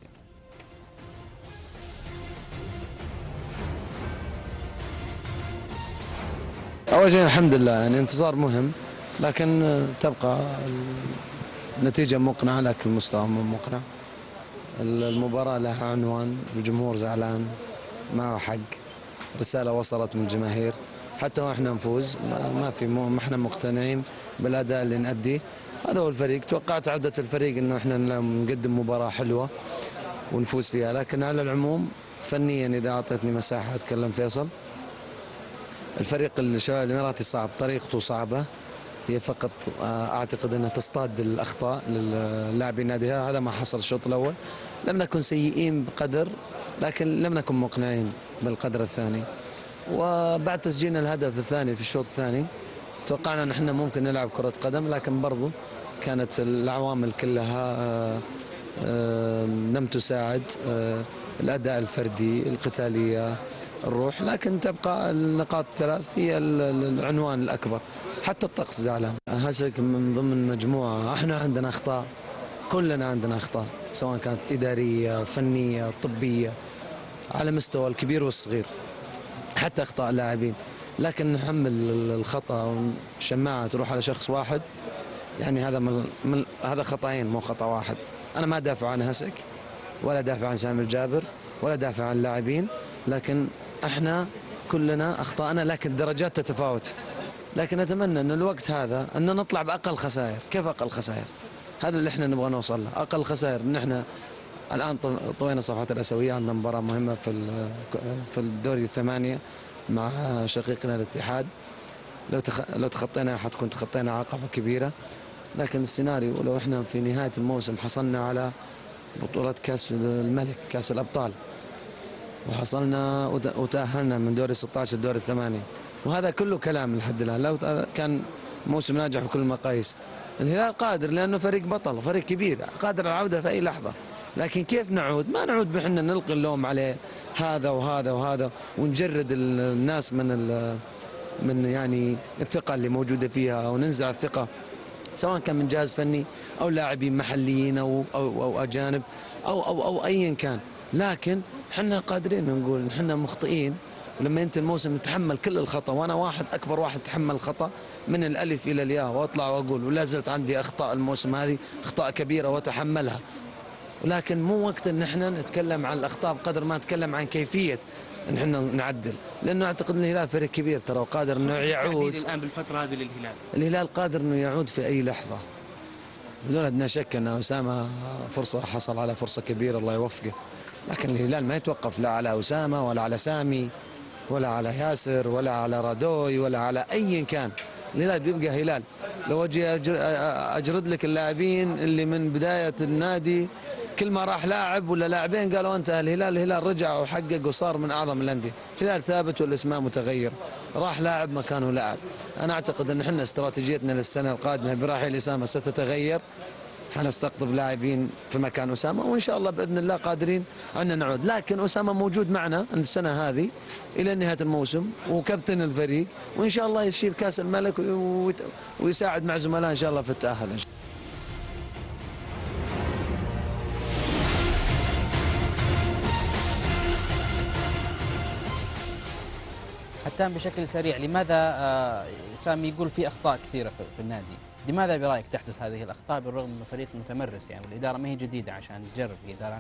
اول شيء الحمد لله، يعني انتصار مهم، لكن تبقى النتيجه مقنعه لكن المستوى مو مقنع. المباراه لها عنوان، الجمهور زعلان، معه حق، رسالة وصلت من الجماهير، حتى واحنا نفوز ما احنا مقتنعين بالاداء اللي نأديه. هذا هو الفريق، توقعت عودة الفريق انه احنا نقدم مباراة حلوة ونفوز فيها، لكن على العموم فنيا اذا اعطيتني مساحة اتكلم فيصل، الفريق الشباب الاماراتي صعب، طريقته صعبة، هي فقط اعتقد انها تصطاد الاخطاء للاعبين ناديها. هذا ما حصل الشوط الاول، لم نكن سيئين بقدر لكن لم نكن مقنعين بالقدر الثاني. وبعد تسجيلنا الهدف الثاني في الشوط الثاني توقعنا ان احنا ممكن نلعب كرة قدم، لكن برضو كانت العوامل كلها لم تساعد، الاداء الفردي، القتالية، الروح، لكن تبقى النقاط الثلاث هي العنوان الاكبر. حتى الطقس زعلان. هسك من ضمن مجموعة احنا عندنا اخطاء، كلنا عندنا اخطاء سواء كانت ادارية، فنية، طبية، على مستوى الكبير والصغير، حتى اخطاء لاعبين، لكن نحمل الخطا والشماعه تروح على شخص واحد، يعني هذا خطأين مو خطأ واحد. انا ما دافع عن هسك ولا دافع عن سامي الجابر ولا دافع عن اللاعبين، لكن احنا كلنا اخطانا، لكن درجات تتفاوت. لكن اتمنى ان الوقت هذا ان نطلع باقل خسائر. كيف اقل خسائر؟ هذا اللي احنا نبغى نوصل له، اقل خسائر. ان احنا الان طوينا صفحات الاسيويه، عندنا مباراه مهمه في الدوري الثمانيه مع شقيقنا الاتحاد. لو تخطينا حتكون تخطينا عقبة كبيرة. لكن السيناريو لو احنا في نهاية الموسم حصلنا على بطولة كأس الملك كأس الأبطال وحصلنا وتأهلنا من دوري 16 لدوري 8 وهذا كله كلام لحد الآن. لو كان موسم ناجح بكل المقاييس الهلال قادر لأنه فريق بطل فريق كبير قادر على العودة في أي لحظة. لكن كيف نعود؟ ما نعود بحنا نلقي اللوم عليه هذا وهذا وهذا ونجرد الناس من يعني الثقة اللي موجودة فيها وننزع الثقة سواء كان من جهاز فني أو لاعبين محليين أو أجانب أو أيا كان. لكن حنا قادرين نقول حنا مخطئين ولما ينتهي الموسم نتحمل كل الخطأ. وأنا أكبر واحد تحمل الخطأ من الألف إلى الياء وأطلع وأقول ولا زلت عندي أخطاء الموسم هذه أخطاء كبيرة وأتحملها. ولكن مو وقت ان احنا نتكلم عن الاخطاء بقدر ما نتكلم عن كيفيه ان احنا نعدل. لانه اعتقد ان الهلال فريق كبير ترى وقادر انه يعود الان بالفتره هذه للهلال. الهلال قادر انه يعود في اي لحظه بدون ادنى شك. ان اسامه فرصه حصل على فرصه كبيره الله يوفقه. لكن الهلال ما يتوقف لا على اسامه ولا على سامي ولا على ياسر ولا على رادوي ولا على ايا كان. الهلال بيبقى هلال. لو اجي اجرد لك اللاعبين اللي من بدايه النادي كل ما راح لاعب ولا لاعبين قالوا انتهى الهلال رجع وحقق وصار من اعظم الانديه. الهلال ثابت والاسماء متغير. راح لاعب مكانه لاعب. انا اعتقد ان احنا استراتيجيتنا للسنه القادمه برحيل اسامه ستتغير. حنستقطب لاعبين في مكان اسامه وان شاء الله باذن الله قادرين ان نعود. لكن اسامه موجود معنا السنه هذه الى نهايه الموسم وكابتن الفريق وان شاء الله يشيل كاس الملك ويساعد مع زملائه ان شاء الله في التاهل إن شاء الله. حتى بشكل سريع لماذا سامي يقول في اخطاء كثيره في النادي؟ لماذا برايك تحدث هذه الاخطاء بالرغم من فريق متمرس يعني والاداره ما هي جديده عشان تجرب الاداره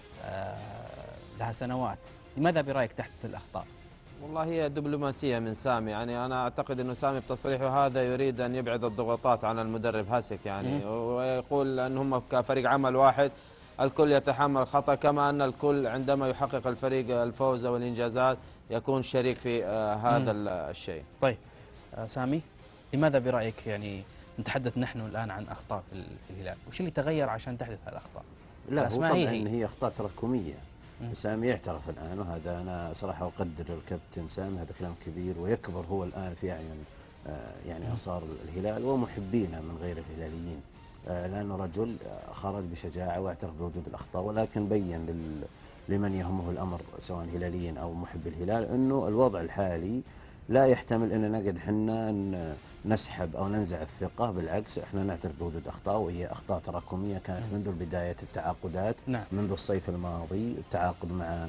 لها سنوات؟ لماذا برايك تحدث الاخطاء؟ والله هي دبلوماسيه من سامي. يعني انا اعتقد انه سامي بتصريحه هذا يريد ان يبعد الضغوطات عن المدرب هاسك يعني ويقول ان هم كفريق عمل واحد الكل يتحمل خطأ كما ان الكل عندما يحقق الفريق الفوز والانجازات يكون شريك في هذا الشيء. طيب سامي لماذا برايك يعني نتحدث نحن الان عن اخطاء في الهلال؟ وش اللي تغير عشان تحدث هالاخطاء؟ لا هو طبعا هي اخطاء تراكميه. سامي يعترف الان وهذا انا صراحه اقدر الكابتن سامي هذا كلام كبير ويكبر هو الان في اعين يعني انصار الهلال ومحبينه من غير الهلاليين لانه رجل خرج بشجاعه واعترف بوجود الاخطاء ولكن بين لمن يهمه الامر سواء هلاليين او محب الهلال انه الوضع الحالي لا يحتمل ان نقعد حنا نسحب او ننزع الثقه. بالعكس احنا نعترف بوجود اخطاء وهي اخطاء تراكميه كانت منذ بدايه التعاقدات. منذ الصيف الماضي التعاقد مع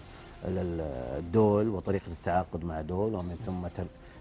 الدول وطريقه التعاقد مع دول ومن ثم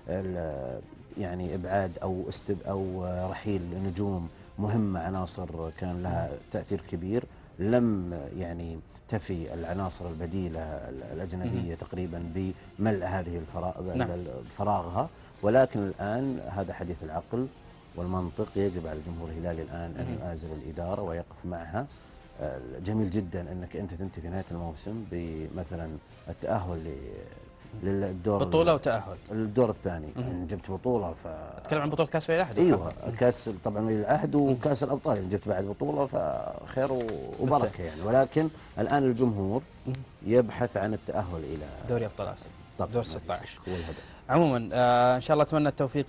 يعني ابعاد او رحيل نجوم مهمه عناصر كان لها تاثير كبير. لم يعني تفي العناصر البديله الاجنبيه تقريبا بملء هذه فراغها. ولكن الان هذا حديث العقل والمنطق. يجب على الجمهور الهلالي الان ان يؤازر الاداره ويقف معها. جميل جدا انك انت تنتهي في نهايه الموسم بمثلا التاهل للدور بطوله وتاهل الدور الثاني. يعني جبت بطوله تتكلم عن بطوله كاس ولي العهد. ايوه كاس طبعا ولي العهد وكاس الابطال يعني جبت بعد بطوله فخير وبركه يعني. ولكن الان الجمهور يبحث عن التاهل الى دوري ابطال اسيا دور 16 هو الهدف. عموما ان شاء الله اتمنى التوفيق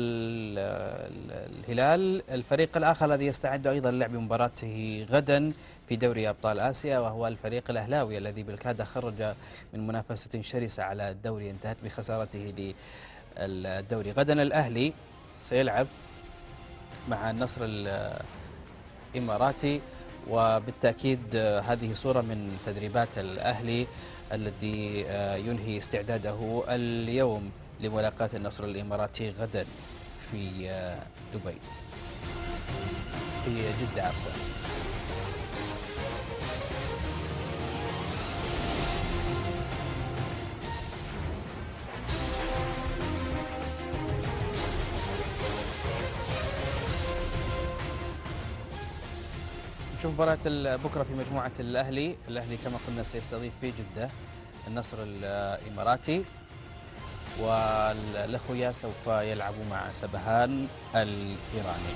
للهلال. الفريق الاخر الذي يستعد ايضا للعب مباراته غدا في دوري ابطال اسيا وهو الفريق الاهلاوي الذي بالكاد خرج من منافسه شرسه على الدوري انتهت بخسارته للدوري. غدا الاهلي سيلعب مع النصر الاماراتي وبالتاكيد هذه صوره من تدريبات الاهلي الذي ينهي استعداده اليوم لملاقاة النصر الإماراتي غدا في دبي في جدة عفوا. نشوف مباراة بكرة في مجموعة الأهلي كما قلنا سيستضيف في جدة النصر الإماراتي. والأخويا سوف يلعبوا مع سبهان الإيراني.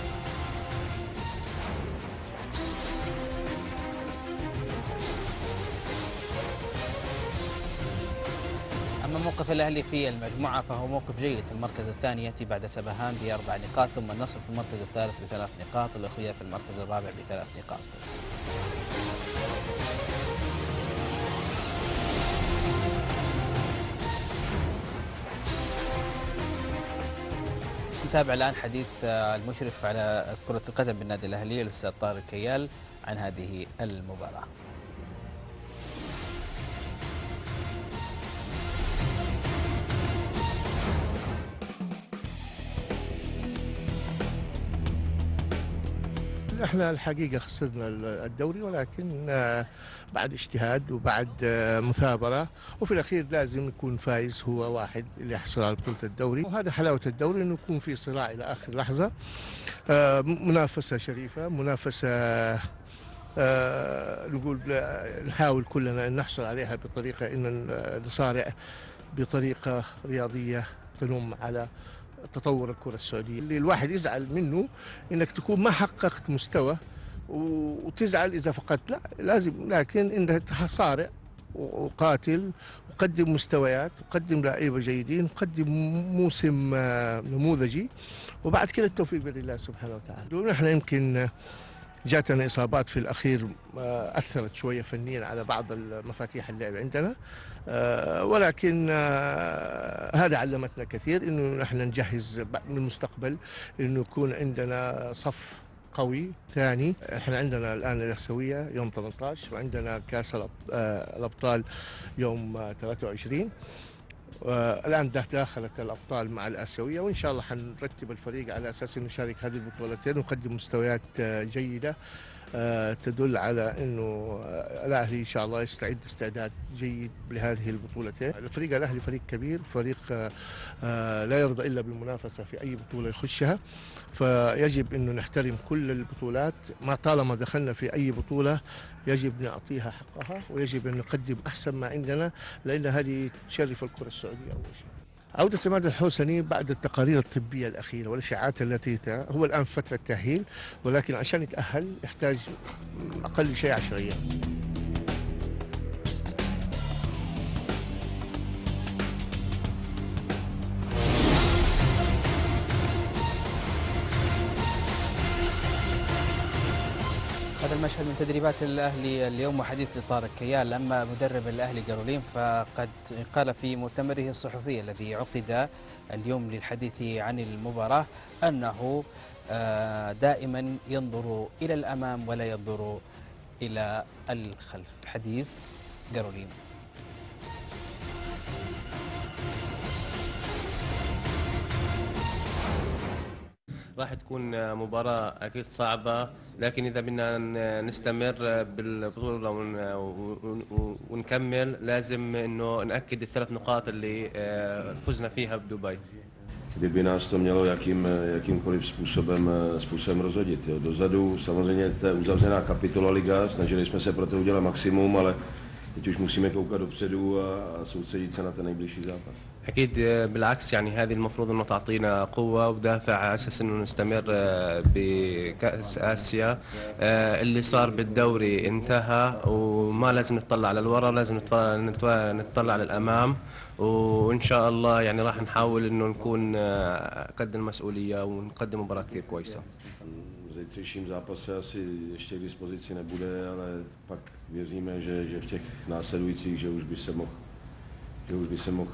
أما موقف الأهلي في المجموعة فهو موقف جيد. في المركز الثاني يأتي بعد سبهان ب4 نقاط، ثم النصر في المركز الثالث ب3 نقاط، الأخويا في المركز الرابع ب3 نقاط. نتابع الآن حديث المشرف على كرة القدم بالنادي الأهلي الأستاذ طارق كيال عن هذه المباراة. احنا الحقيقة خسرنا الدوري، ولكن بعد اجتهاد وبعد مثابرة، وفي الأخير لازم يكون فايز هو واحد اللي يحصل على بطولة الدوري، وهذا حلاوة الدوري إنه يكون في صراع إلى آخر لحظة، منافسة شريفة، منافسة نقول نحاول كلنا أن نحصل عليها بطريقة أن نصارع بطريقة رياضية تنم على تطور الكرة السعودية. اللي الواحد يزعل منه انك تكون ما حققت مستوى وتزعل اذا فقدت، لا لازم، لكن انك تصارع وقاتل وقدم مستويات وقدم لعيبه جيدين وقدم موسم نموذجي، وبعد كده التوفيق باذن الله سبحانه وتعالى. نحن يمكن جاتنا إصابات في الأخير أثرت شوية فنيا على بعض المفاتيح اللعب عندنا، ولكن هذا علمتنا كثير إنه نحن نجهز للمستقبل، إنه يكون عندنا صف قوي ثاني. احنا عندنا الآن الآسيوية يوم 18 وعندنا كأس الأبطال يوم 23. الآن داخلت الأبطال مع الآسيوية، وإن شاء الله حنرتب الفريق على أساس أنه نشارك هذه البطولتين ونقدم مستويات جيدة تدل على أنه الأهلي إن شاء الله يستعد استعداد جيد لهذه البطولتين. الفريق الأهلي فريق كبير، فريق لا يرضى إلا بالمنافسة في أي بطولة يخشها، فيجب أنه نحترم كل البطولات. ما طالما دخلنا في أي بطولة يجب نعطيها حقها، ويجب أن نقدم أحسن ما عندنا، لأن هذه تشرف الكرة السعودية أول شيء. عودة عماد الحوسني بعد التقارير الطبية الأخيرة والإشاعات التي هو الآن فترة تأهيل، ولكن عشان يتأهل يحتاج أقل شيء 10 أيام. هذا المشهد من تدريبات الأهلي اليوم وحديث لطارق كيال. أما مدرب الأهلي جاروليم فقد قال في مؤتمره الصحفي الذي عقد اليوم للحديث عن المباراة أنه دائما ينظر إلى الأمام ولا ينظر إلى الخلف. حديث جاروليم. راح تكون مباراة أكيد صعبة، لكن إذا بدنا نستمر بالبطولة ونكمل لازم إنه نأكد ال3 نقاط اللي فزنا فيها بدبي. Kdyby nás to mělo jakýmkoliv způsobem rozhodit. Jo. Dozadu samozřejmě to je uzavřená kapitola liga, snažili jsme se pro to udělat maximum, ale teď už musíme koukat dopředu a soustředit se na ten nejbližší zápas. أكيد بالعكس، يعني هذه المفروض إنه تعطينا قوة ودافع على أساس إنه نستمر بكأس آسيا. اللي صار بالدوري انتهى وما لازم نطلع على الورا، لازم نطلع على الأمام، وإن شاء الله يعني راح نحاول إنه نكون قد المسؤولية ونقدم مباراة كثير كويسة. Zítřejším zápase asi ještě k dispozici nebude, ale pak věříme, že v těch následujících, že už by se mohl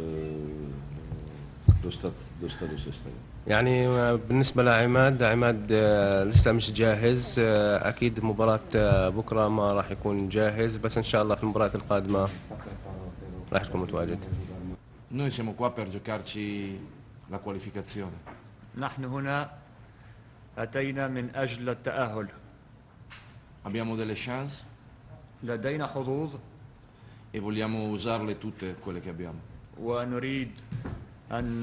dostat do sestavy. يعني بالنسبة لعماد لسه مش جاهز، أكيد مباراة بكرة ما راح يكون جاهز، بس إن شاء الله في المباراة القادمة راح يكون متواجد. Noi siamo qua per giocarci la qualificazione. نحن هنا أتينا من أجل التأهل. Abbiamo delle chance لدينا حظوظ e vogliamo usarle tutte quelle che abbiamo. ونريد أن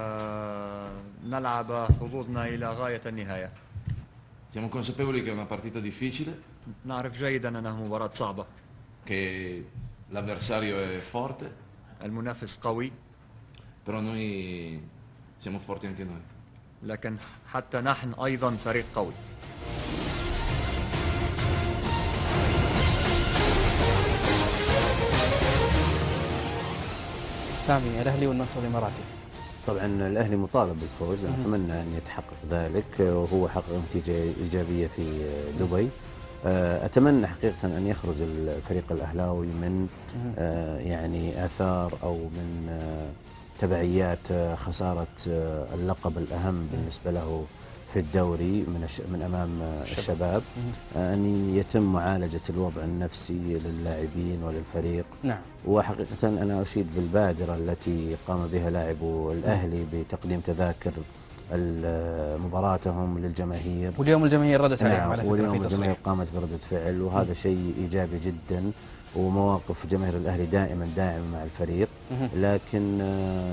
نلعب حظوظنا إلى غاية النهاية. Siamo consapevoli che è una partita difficile. نعرف جيدا أنها مباراة صعبة. Che l'avversario è forte. المنافس قوي. però noi siamo forti anche noi. لكن حتى نحن أيضا فريق قوي. سامي، الأهلي والنصر الإماراتي. طبعا الأهلي مطالب بالفوز، نتمنى أن يتحقق ذلك، وهو حقق نتيجة إيجابية في دبي. أتمنى حقيقة أن يخرج الفريق الأهلاوي من يعني آثار أو من تبعيات خسارة اللقب الأهم بالنسبة له في الدوري من أمام الشباب، أن يتم معالجة الوضع النفسي للاعبين وللفريق. نعم. وحقيقة أنا أشيد بالبادرة التي قام بها لاعبو الأهلي بتقديم تذاكر مباراتهم للجماهير، واليوم الجماهير ردت عليهم على فكرة واليوم في تصريح. الجماهير قامت بردة فعل، وهذا شيء إيجابي جدا، ومواقف جماهير الأهلي دائما داعمة مع الفريق. لكن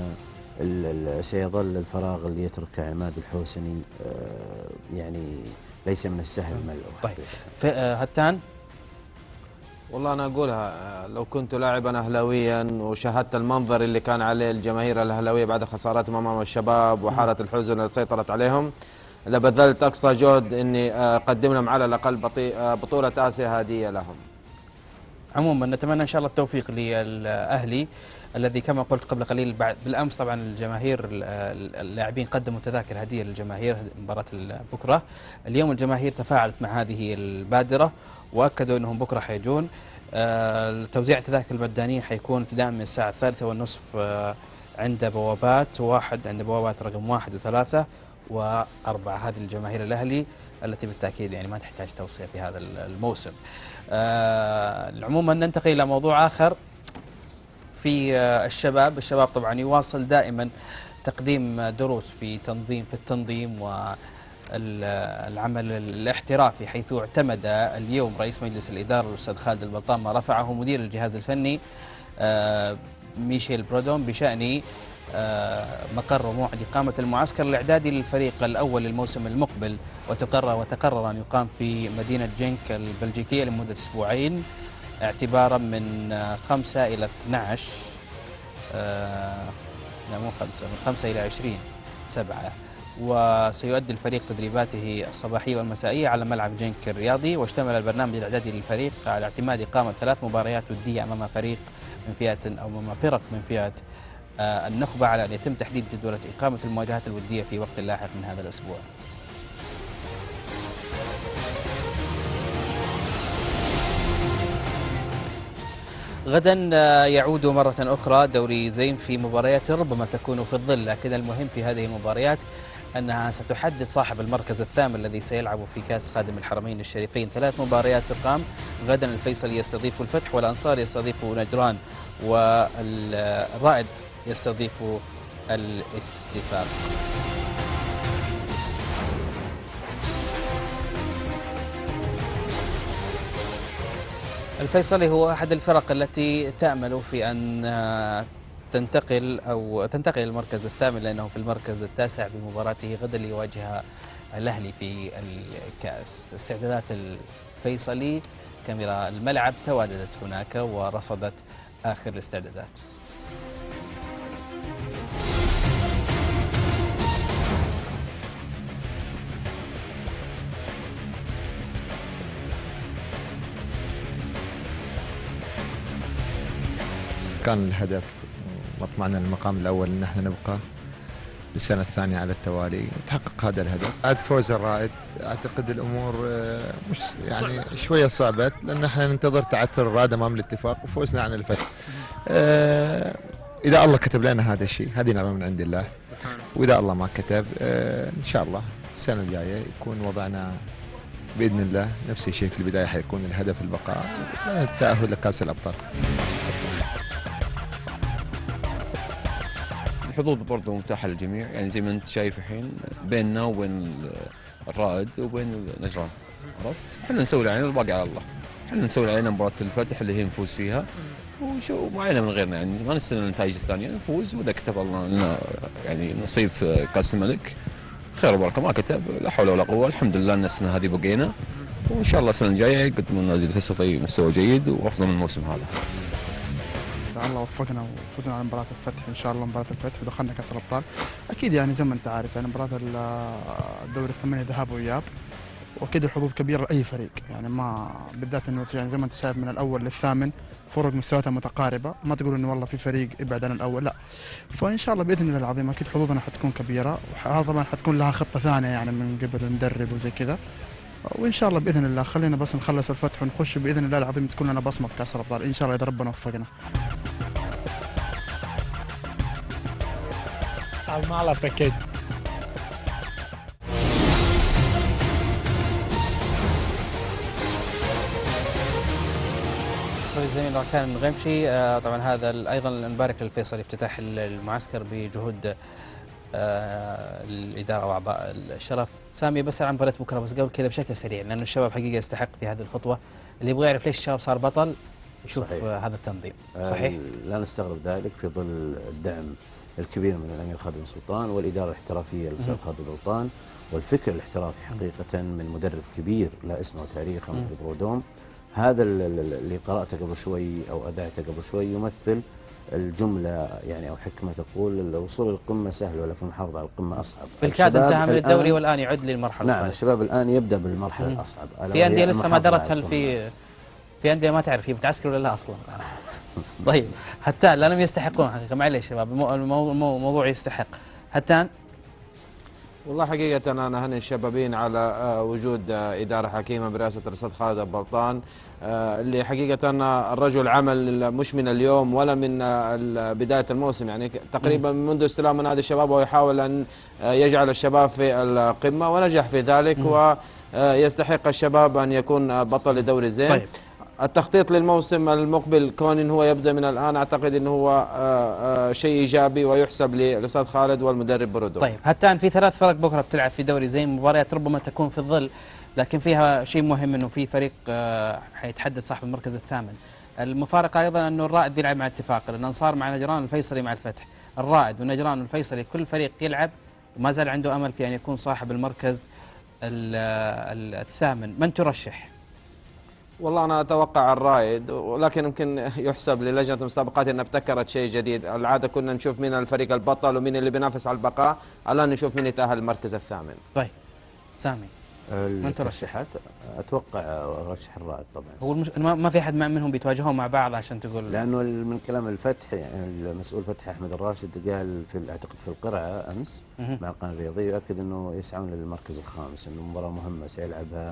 سيظل الفراغ اللي يتركه عماد الحوسني يعني ليس من السهل ملئه. طيب هتان، والله أنا أقولها، لو كنت لاعبا أهلاويا وشاهدت المنظر اللي كان عليه الجماهير الأهلاوية بعد خسارتهم أمام الشباب وحالة الحزن اللي سيطرت عليهم، لبذلت أقصى جهد إني أقدم لهم على الأقل بطولة آسيا هدية لهم. عموما نتمنى إن شاء الله التوفيق للأهلي الذي كما قلت قبل قليل بالأمس طبعا الجماهير اللاعبين قدموا تذاكر هدية للجماهير مباراة بكرة. اليوم الجماهير تفاعلت مع هذه البادرة وأكدوا أنهم بكرة حيجون. توزيع التذاكر المجانية حيكون ابتداء من الساعة 3:30 عند بوابات عند بوابات رقم 1 و3 و4. هذه الجماهير الأهلي التي بالتأكيد يعني ما تحتاج توصية في هذا الموسم. عموما ننتقل إلى موضوع آخر في الشباب. الشباب طبعا يواصل دائما تقديم دروس في التنظيم والعمل الاحترافي، حيث اعتمد اليوم رئيس مجلس الإدارة الأستاذ خالد البلطان ما رفعه مدير الجهاز الفني ميشيل برودون بشأن مقر وموعد إقامة المعسكر الإعدادي للفريق الأول للموسم المقبل، وتقرر أن يقام في مدينة جنك البلجيكية لمدة أسبوعين اعتبارا من 5 إلى 12 لا مو 5، من 5 إلى 20/7. وسيؤدي الفريق تدريباته الصباحية والمسائية على ملعب جنك الرياضي. واشتمل البرنامج الإعدادي للفريق على اعتماد إقامة 3 مباريات ودية أمام فريق من فئة أو أمام فرق من فئة النخبة، على أن يتم تحديد جدولة إقامة المواجهات الودية في وقت لاحق من هذا الأسبوع. غدا يعود مرة أخرى دوري زين في مباريات ربما تكون في الظل، لكن المهم في هذه المباريات أنها ستحدد صاحب المركز الثامن الذي سيلعب في كأس خادم الحرمين الشريفين. 3 مباريات تقام غدا. الفيصل يستضيف الفتح، والأنصار يستضيف نجران، والرائد يستضيف الاتفاق. الفيصلي هو أحد الفرق التي تأمل في أن تنتقل المركز الثامن، لأنه في المركز التاسع بمباراته غدا ليواجه الأهلي في الكأس. استعدادات الفيصلي، كاميرا الملعب تواجدت هناك ورصدت آخر الاستعدادات. كان الهدف مطمعنا المقام الأول أن احنا نبقى للسنة الثانية على التوالي، تحقق هذا الهدف. بعد فوز الرائد أعتقد الأمور مش يعني شوية صعبت، لأن احنا ننتظر تعثر الرائد أمام الاتفاق وفوزنا عن الفتح. إذا الله كتب لنا هذا الشيء هذه نعمة من عند الله، وإذا الله ما كتب إن شاء الله السنة الجاية يكون وضعنا بإذن الله نفس الشيء. في البداية حيكون الهدف البقاء التأهل لكأس الأبطال. الحظوظ برضه متاحة للجميع، يعني زي ما أنت شايف الحين بيننا وبين الرائد وبين نجران، عرفت؟ احنا نسوي اللي علينا والباقي على الله. احنا نسوي اللي علينا مباراة الفتح اللي هي نفوز فيها، وشو ما علينا من غيرنا، يعني ما نستنى النتائج الثانية، نفوز وإذا كتب الله لنا يعني نصيب في كأس الملك خير وبركة، ما كتب لا حول ولا قوة. الحمد لله أن السنة هذه بقينا، وإن شاء الله السنة الجاية يقدمون نادي الفيصلي مستوى جيد وأفضل من الموسم هذا. إذا الله وفقنا وفزنا على مباراة الفتح إن شاء الله، مباراة الفتح ودخلنا كأس الأبطال، أكيد يعني زي ما أنت عارف يعني مباراة الدوري الثمانية ذهاب وإياب، واكيد الحظوظ كبيره لاي فريق، يعني ما بالذات انه يعني زي ما انت شايف من الاول للثامن فرق مستوياتها متقاربه، ما تقول انه والله في فريق ابعد عن الاول، لا. فان شاء الله باذن الله العظيم اكيد حظوظنا حتكون كبيره، وهذا طبعا حتكون لها خطه ثانيه يعني من قبل المدرب وزي كذا، وان شاء الله باذن الله خلينا بس نخلص الفتح ونخش باذن الله العظيم تكون لنا بصمه في كاس الابطال ان شاء الله اذا ربنا وفقنا. Mala perché الزميل ركان الغمشي. طبعا هذا ايضا نبارك للفيصلي افتتاح المعسكر بجهود الاداره واعضاء الشرف. سامي بس عن مباراه بكره بس قبل كذا بشكل سريع لانه الشباب حقيقه يستحق في هذه الخطوه، اللي يبغى يعرف ليش الشباب صار بطل يشوف صحيح. هذا التنظيم صحيح؟ لا نستغرب ذلك في ظل الدعم الكبير من الامير خادم سلطان والاداره الاحترافيه للاستاذ خالد الغلطان والفكر الاحترافي حقيقه من مدرب كبير لا اسمه وتاريخه مثل برودوم. هذا اللي قرأته قبل شوي أو أذعته قبل شوي يمثل الجملة يعني أو حكمة تقول الوصول للقمة سهل ولكن المحافظة على القمة أصعب. بالكاد انتهى من الدوري والآن يعد للمرحلة نعم الشباب الآن يبدأ بالمرحلة الأصعب. في أندية لسه ما درت هل في أندية ما تعرف هي بتعسكر ولا لا أصلا. طيب هتان لأنهم يستحقون حقيقة، معليش شباب الموضوع يستحق. هتان والله حقيقة أنا هني الشبابين على وجود إدارة حكيمة برئاسة الأستاذ خالد البلطان، اللي حقيقة الرجل عمل مش من اليوم ولا من بداية الموسم، يعني تقريبا منذ استلام نادي الشباب وهو يحاول أن يجعل الشباب في القمة ونجح في ذلك، ويستحق الشباب أن يكون بطل لدوري الزين. طيب. التخطيط للموسم المقبل كون هو يبدأ من الآن أعتقد أنه هو شيء إيجابي ويحسب للأستاذ خالد والمدرب برودو. طيب هتان في 3 فرق بكرة بتلعب في دوري زين، مباريات ربما تكون في الظل لكن فيها شيء مهم أنه في فريق حيتحدد صاحب المركز الثامن. المفارقة أيضا أنه الرائد بيلعب مع اتفاق، الأنصار مع نجران، الفيصلي مع الفتح. الرائد والنجران والفيصلي كل فريق يلعب وما زال عنده أمل في أن يكون صاحب المركز الثامن. من ترشح؟ والله أنا أتوقع الرائد، ولكن يمكن يحسب للجنة المسابقات أنها ابتكرت شيء جديد. العادة كنا نشوف مين الفريق البطل ومين اللي بينافس على البقاء، الآن نشوف مين يتأهل المركز الثامن. طيب سامي من ترشحات؟ أتوقع أرشح الرائد طبعا. هو ما في أحد منهم بيتواجهون مع بعض عشان تقول؟ لأنه من كلام الفتح يعني المسؤول فتح أحمد الراشد قال أعتقد في القرعة أمس مع القناة الرياضية يؤكد أنه يسعون للمركز الخامس، أنه مباراة مهمة سيلعبها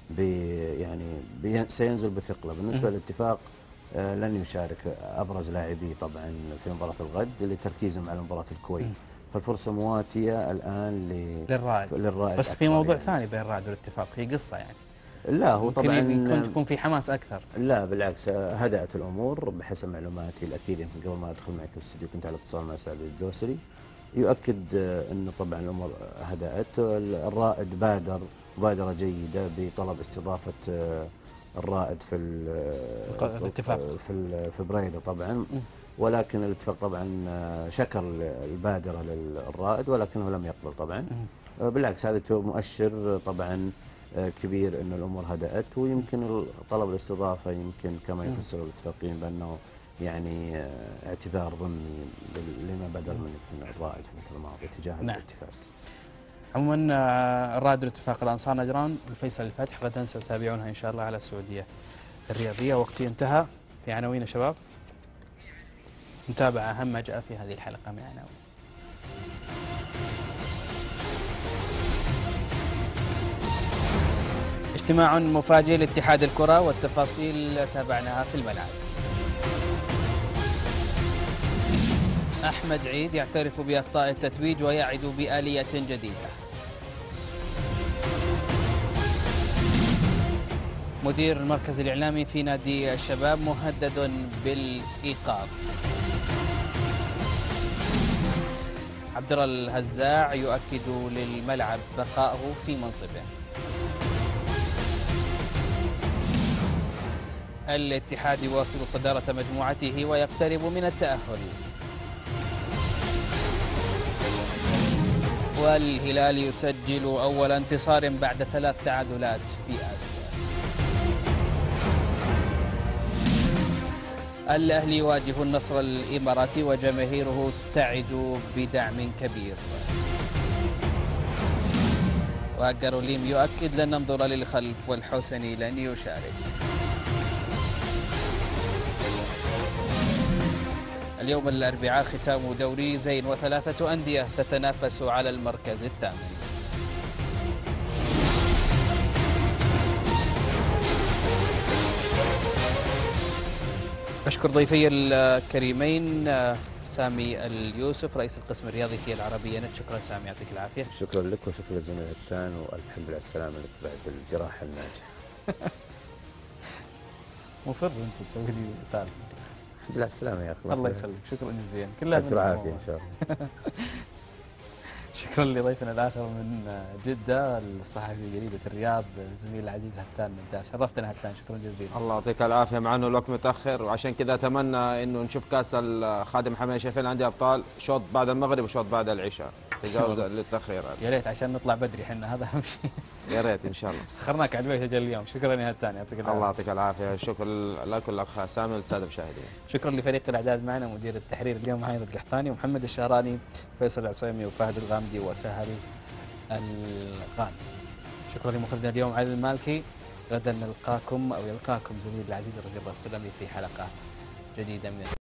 سينزل بثقله. بالنسبه للاتفاق لن يشارك ابرز لاعبيه طبعا في مباراه الغد لتركيزهم على مباراه الكويت، فالفرصه مواتيه الان للرائد بس في موضوع ثاني بين الرائد والاتفاق، هي قصه يعني. لا هو طبعا يكون في حماس اكثر. لا بالعكس هدأت الامور بحسب معلوماتي الاكيد، يمكن قبل ما ادخل معك الاستديو كنت على اتصال مع سعد الدوسري يؤكد انه طبعا الامور هدأت. الرائد بادر مبادرة جيدة بطلب استضافة الرائد في الاتفاق في بريدة طبعا، ولكن الاتفاق طبعا شكر البادرة للرائد ولكنه لم يقبل طبعا. بالعكس هذا مؤشر طبعا كبير انه الامور هدأت، ويمكن طلب الاستضافة يمكن كما يفسر الاتفاقيين بانه يعني اعتذار ضمني لما بدر من الرائد في الفترة الماضية تجاه الاتفاق. عموما الرائد والاتفاق الأنصار نجران الفيصل الفتح غدا ستتابعونها إن شاء الله على السعودية الرياضية. وقتي انتهى في عناوين شباب، نتابع أهم ما جاء في هذه الحلقة من عناوين. اجتماع مفاجئ لاتحاد الكرة والتفاصيل تابعناها في الملعب. أحمد عيد يعترف بأخطاء التتويج ويعد بآلية جديدة. مدير المركز الإعلامي في نادي الشباب مهدد بالإيقاف. عبد الله الهزاع يؤكد للملعب بقائه في منصبه. الاتحاد يواصل صدارة مجموعته ويقترب من التأهل. والهلال يسجل أول انتصار بعد 3 تعادلات في آسيا. الأهلي يواجه النصر الإماراتي وجماهيره تعد بدعم كبير. وكاروليم يؤكد لن ننظر للخلف والحسني لن يشارك. اليوم الأربعاء ختام دوري زين وثلاثة أندية تتنافس على المركز الثامن. أشكر ضيفي الكريمين سامي اليوسف رئيس القسم الرياضي في العربية نت. شكرا سامي، يعطيك العافية. شكرا لك وشكرا لزميلك الثاني، والحمد لله على السلامة لك بعد الجراحة الناجحة. مصر أنت تسوي لي سالفة. الحمد لله على السلامة يا أخي. الله يسلمك، شكرا جزيلا. كلها أجر عافية إن شاء الله. شكرا لضيفنا الآخر من جدة الصحفي جريدة الرياض الزميل العزيز هتان نبدأ. شرفتنا هتان، شكرا جزيلا. الله يعطيك العافية، مع انه الوقت متأخر وعشان كذا أتمنى انه نشوف كاس الخادم محمد شايفين عندي ابطال شوط بعد المغرب وشوط بعد العشاء تجاوز للتأخير. يا ريت عشان نطلع بدري احنا، هذا أهم شيء. يا ريت إن شاء الله. أخرناك على البيت أجل اليوم. شكرا يا هتان، يعطيك العافية. الله يعطيك العافية. شكرا لك والأخ سامي والسادة المشاهدين. شكرا لفريق الإعداد معنا، مدير التحرير اليوم معي القحطاني ومحمد الشهراني، فيصل العصيمي وفهد الغامدي وسهل الغانم. شكرا لمخرجنا اليوم علي المالكي. غدا نلقاكم أو يلقاكم زميلي العزيز الرجل السلمي في حلقة جديدة من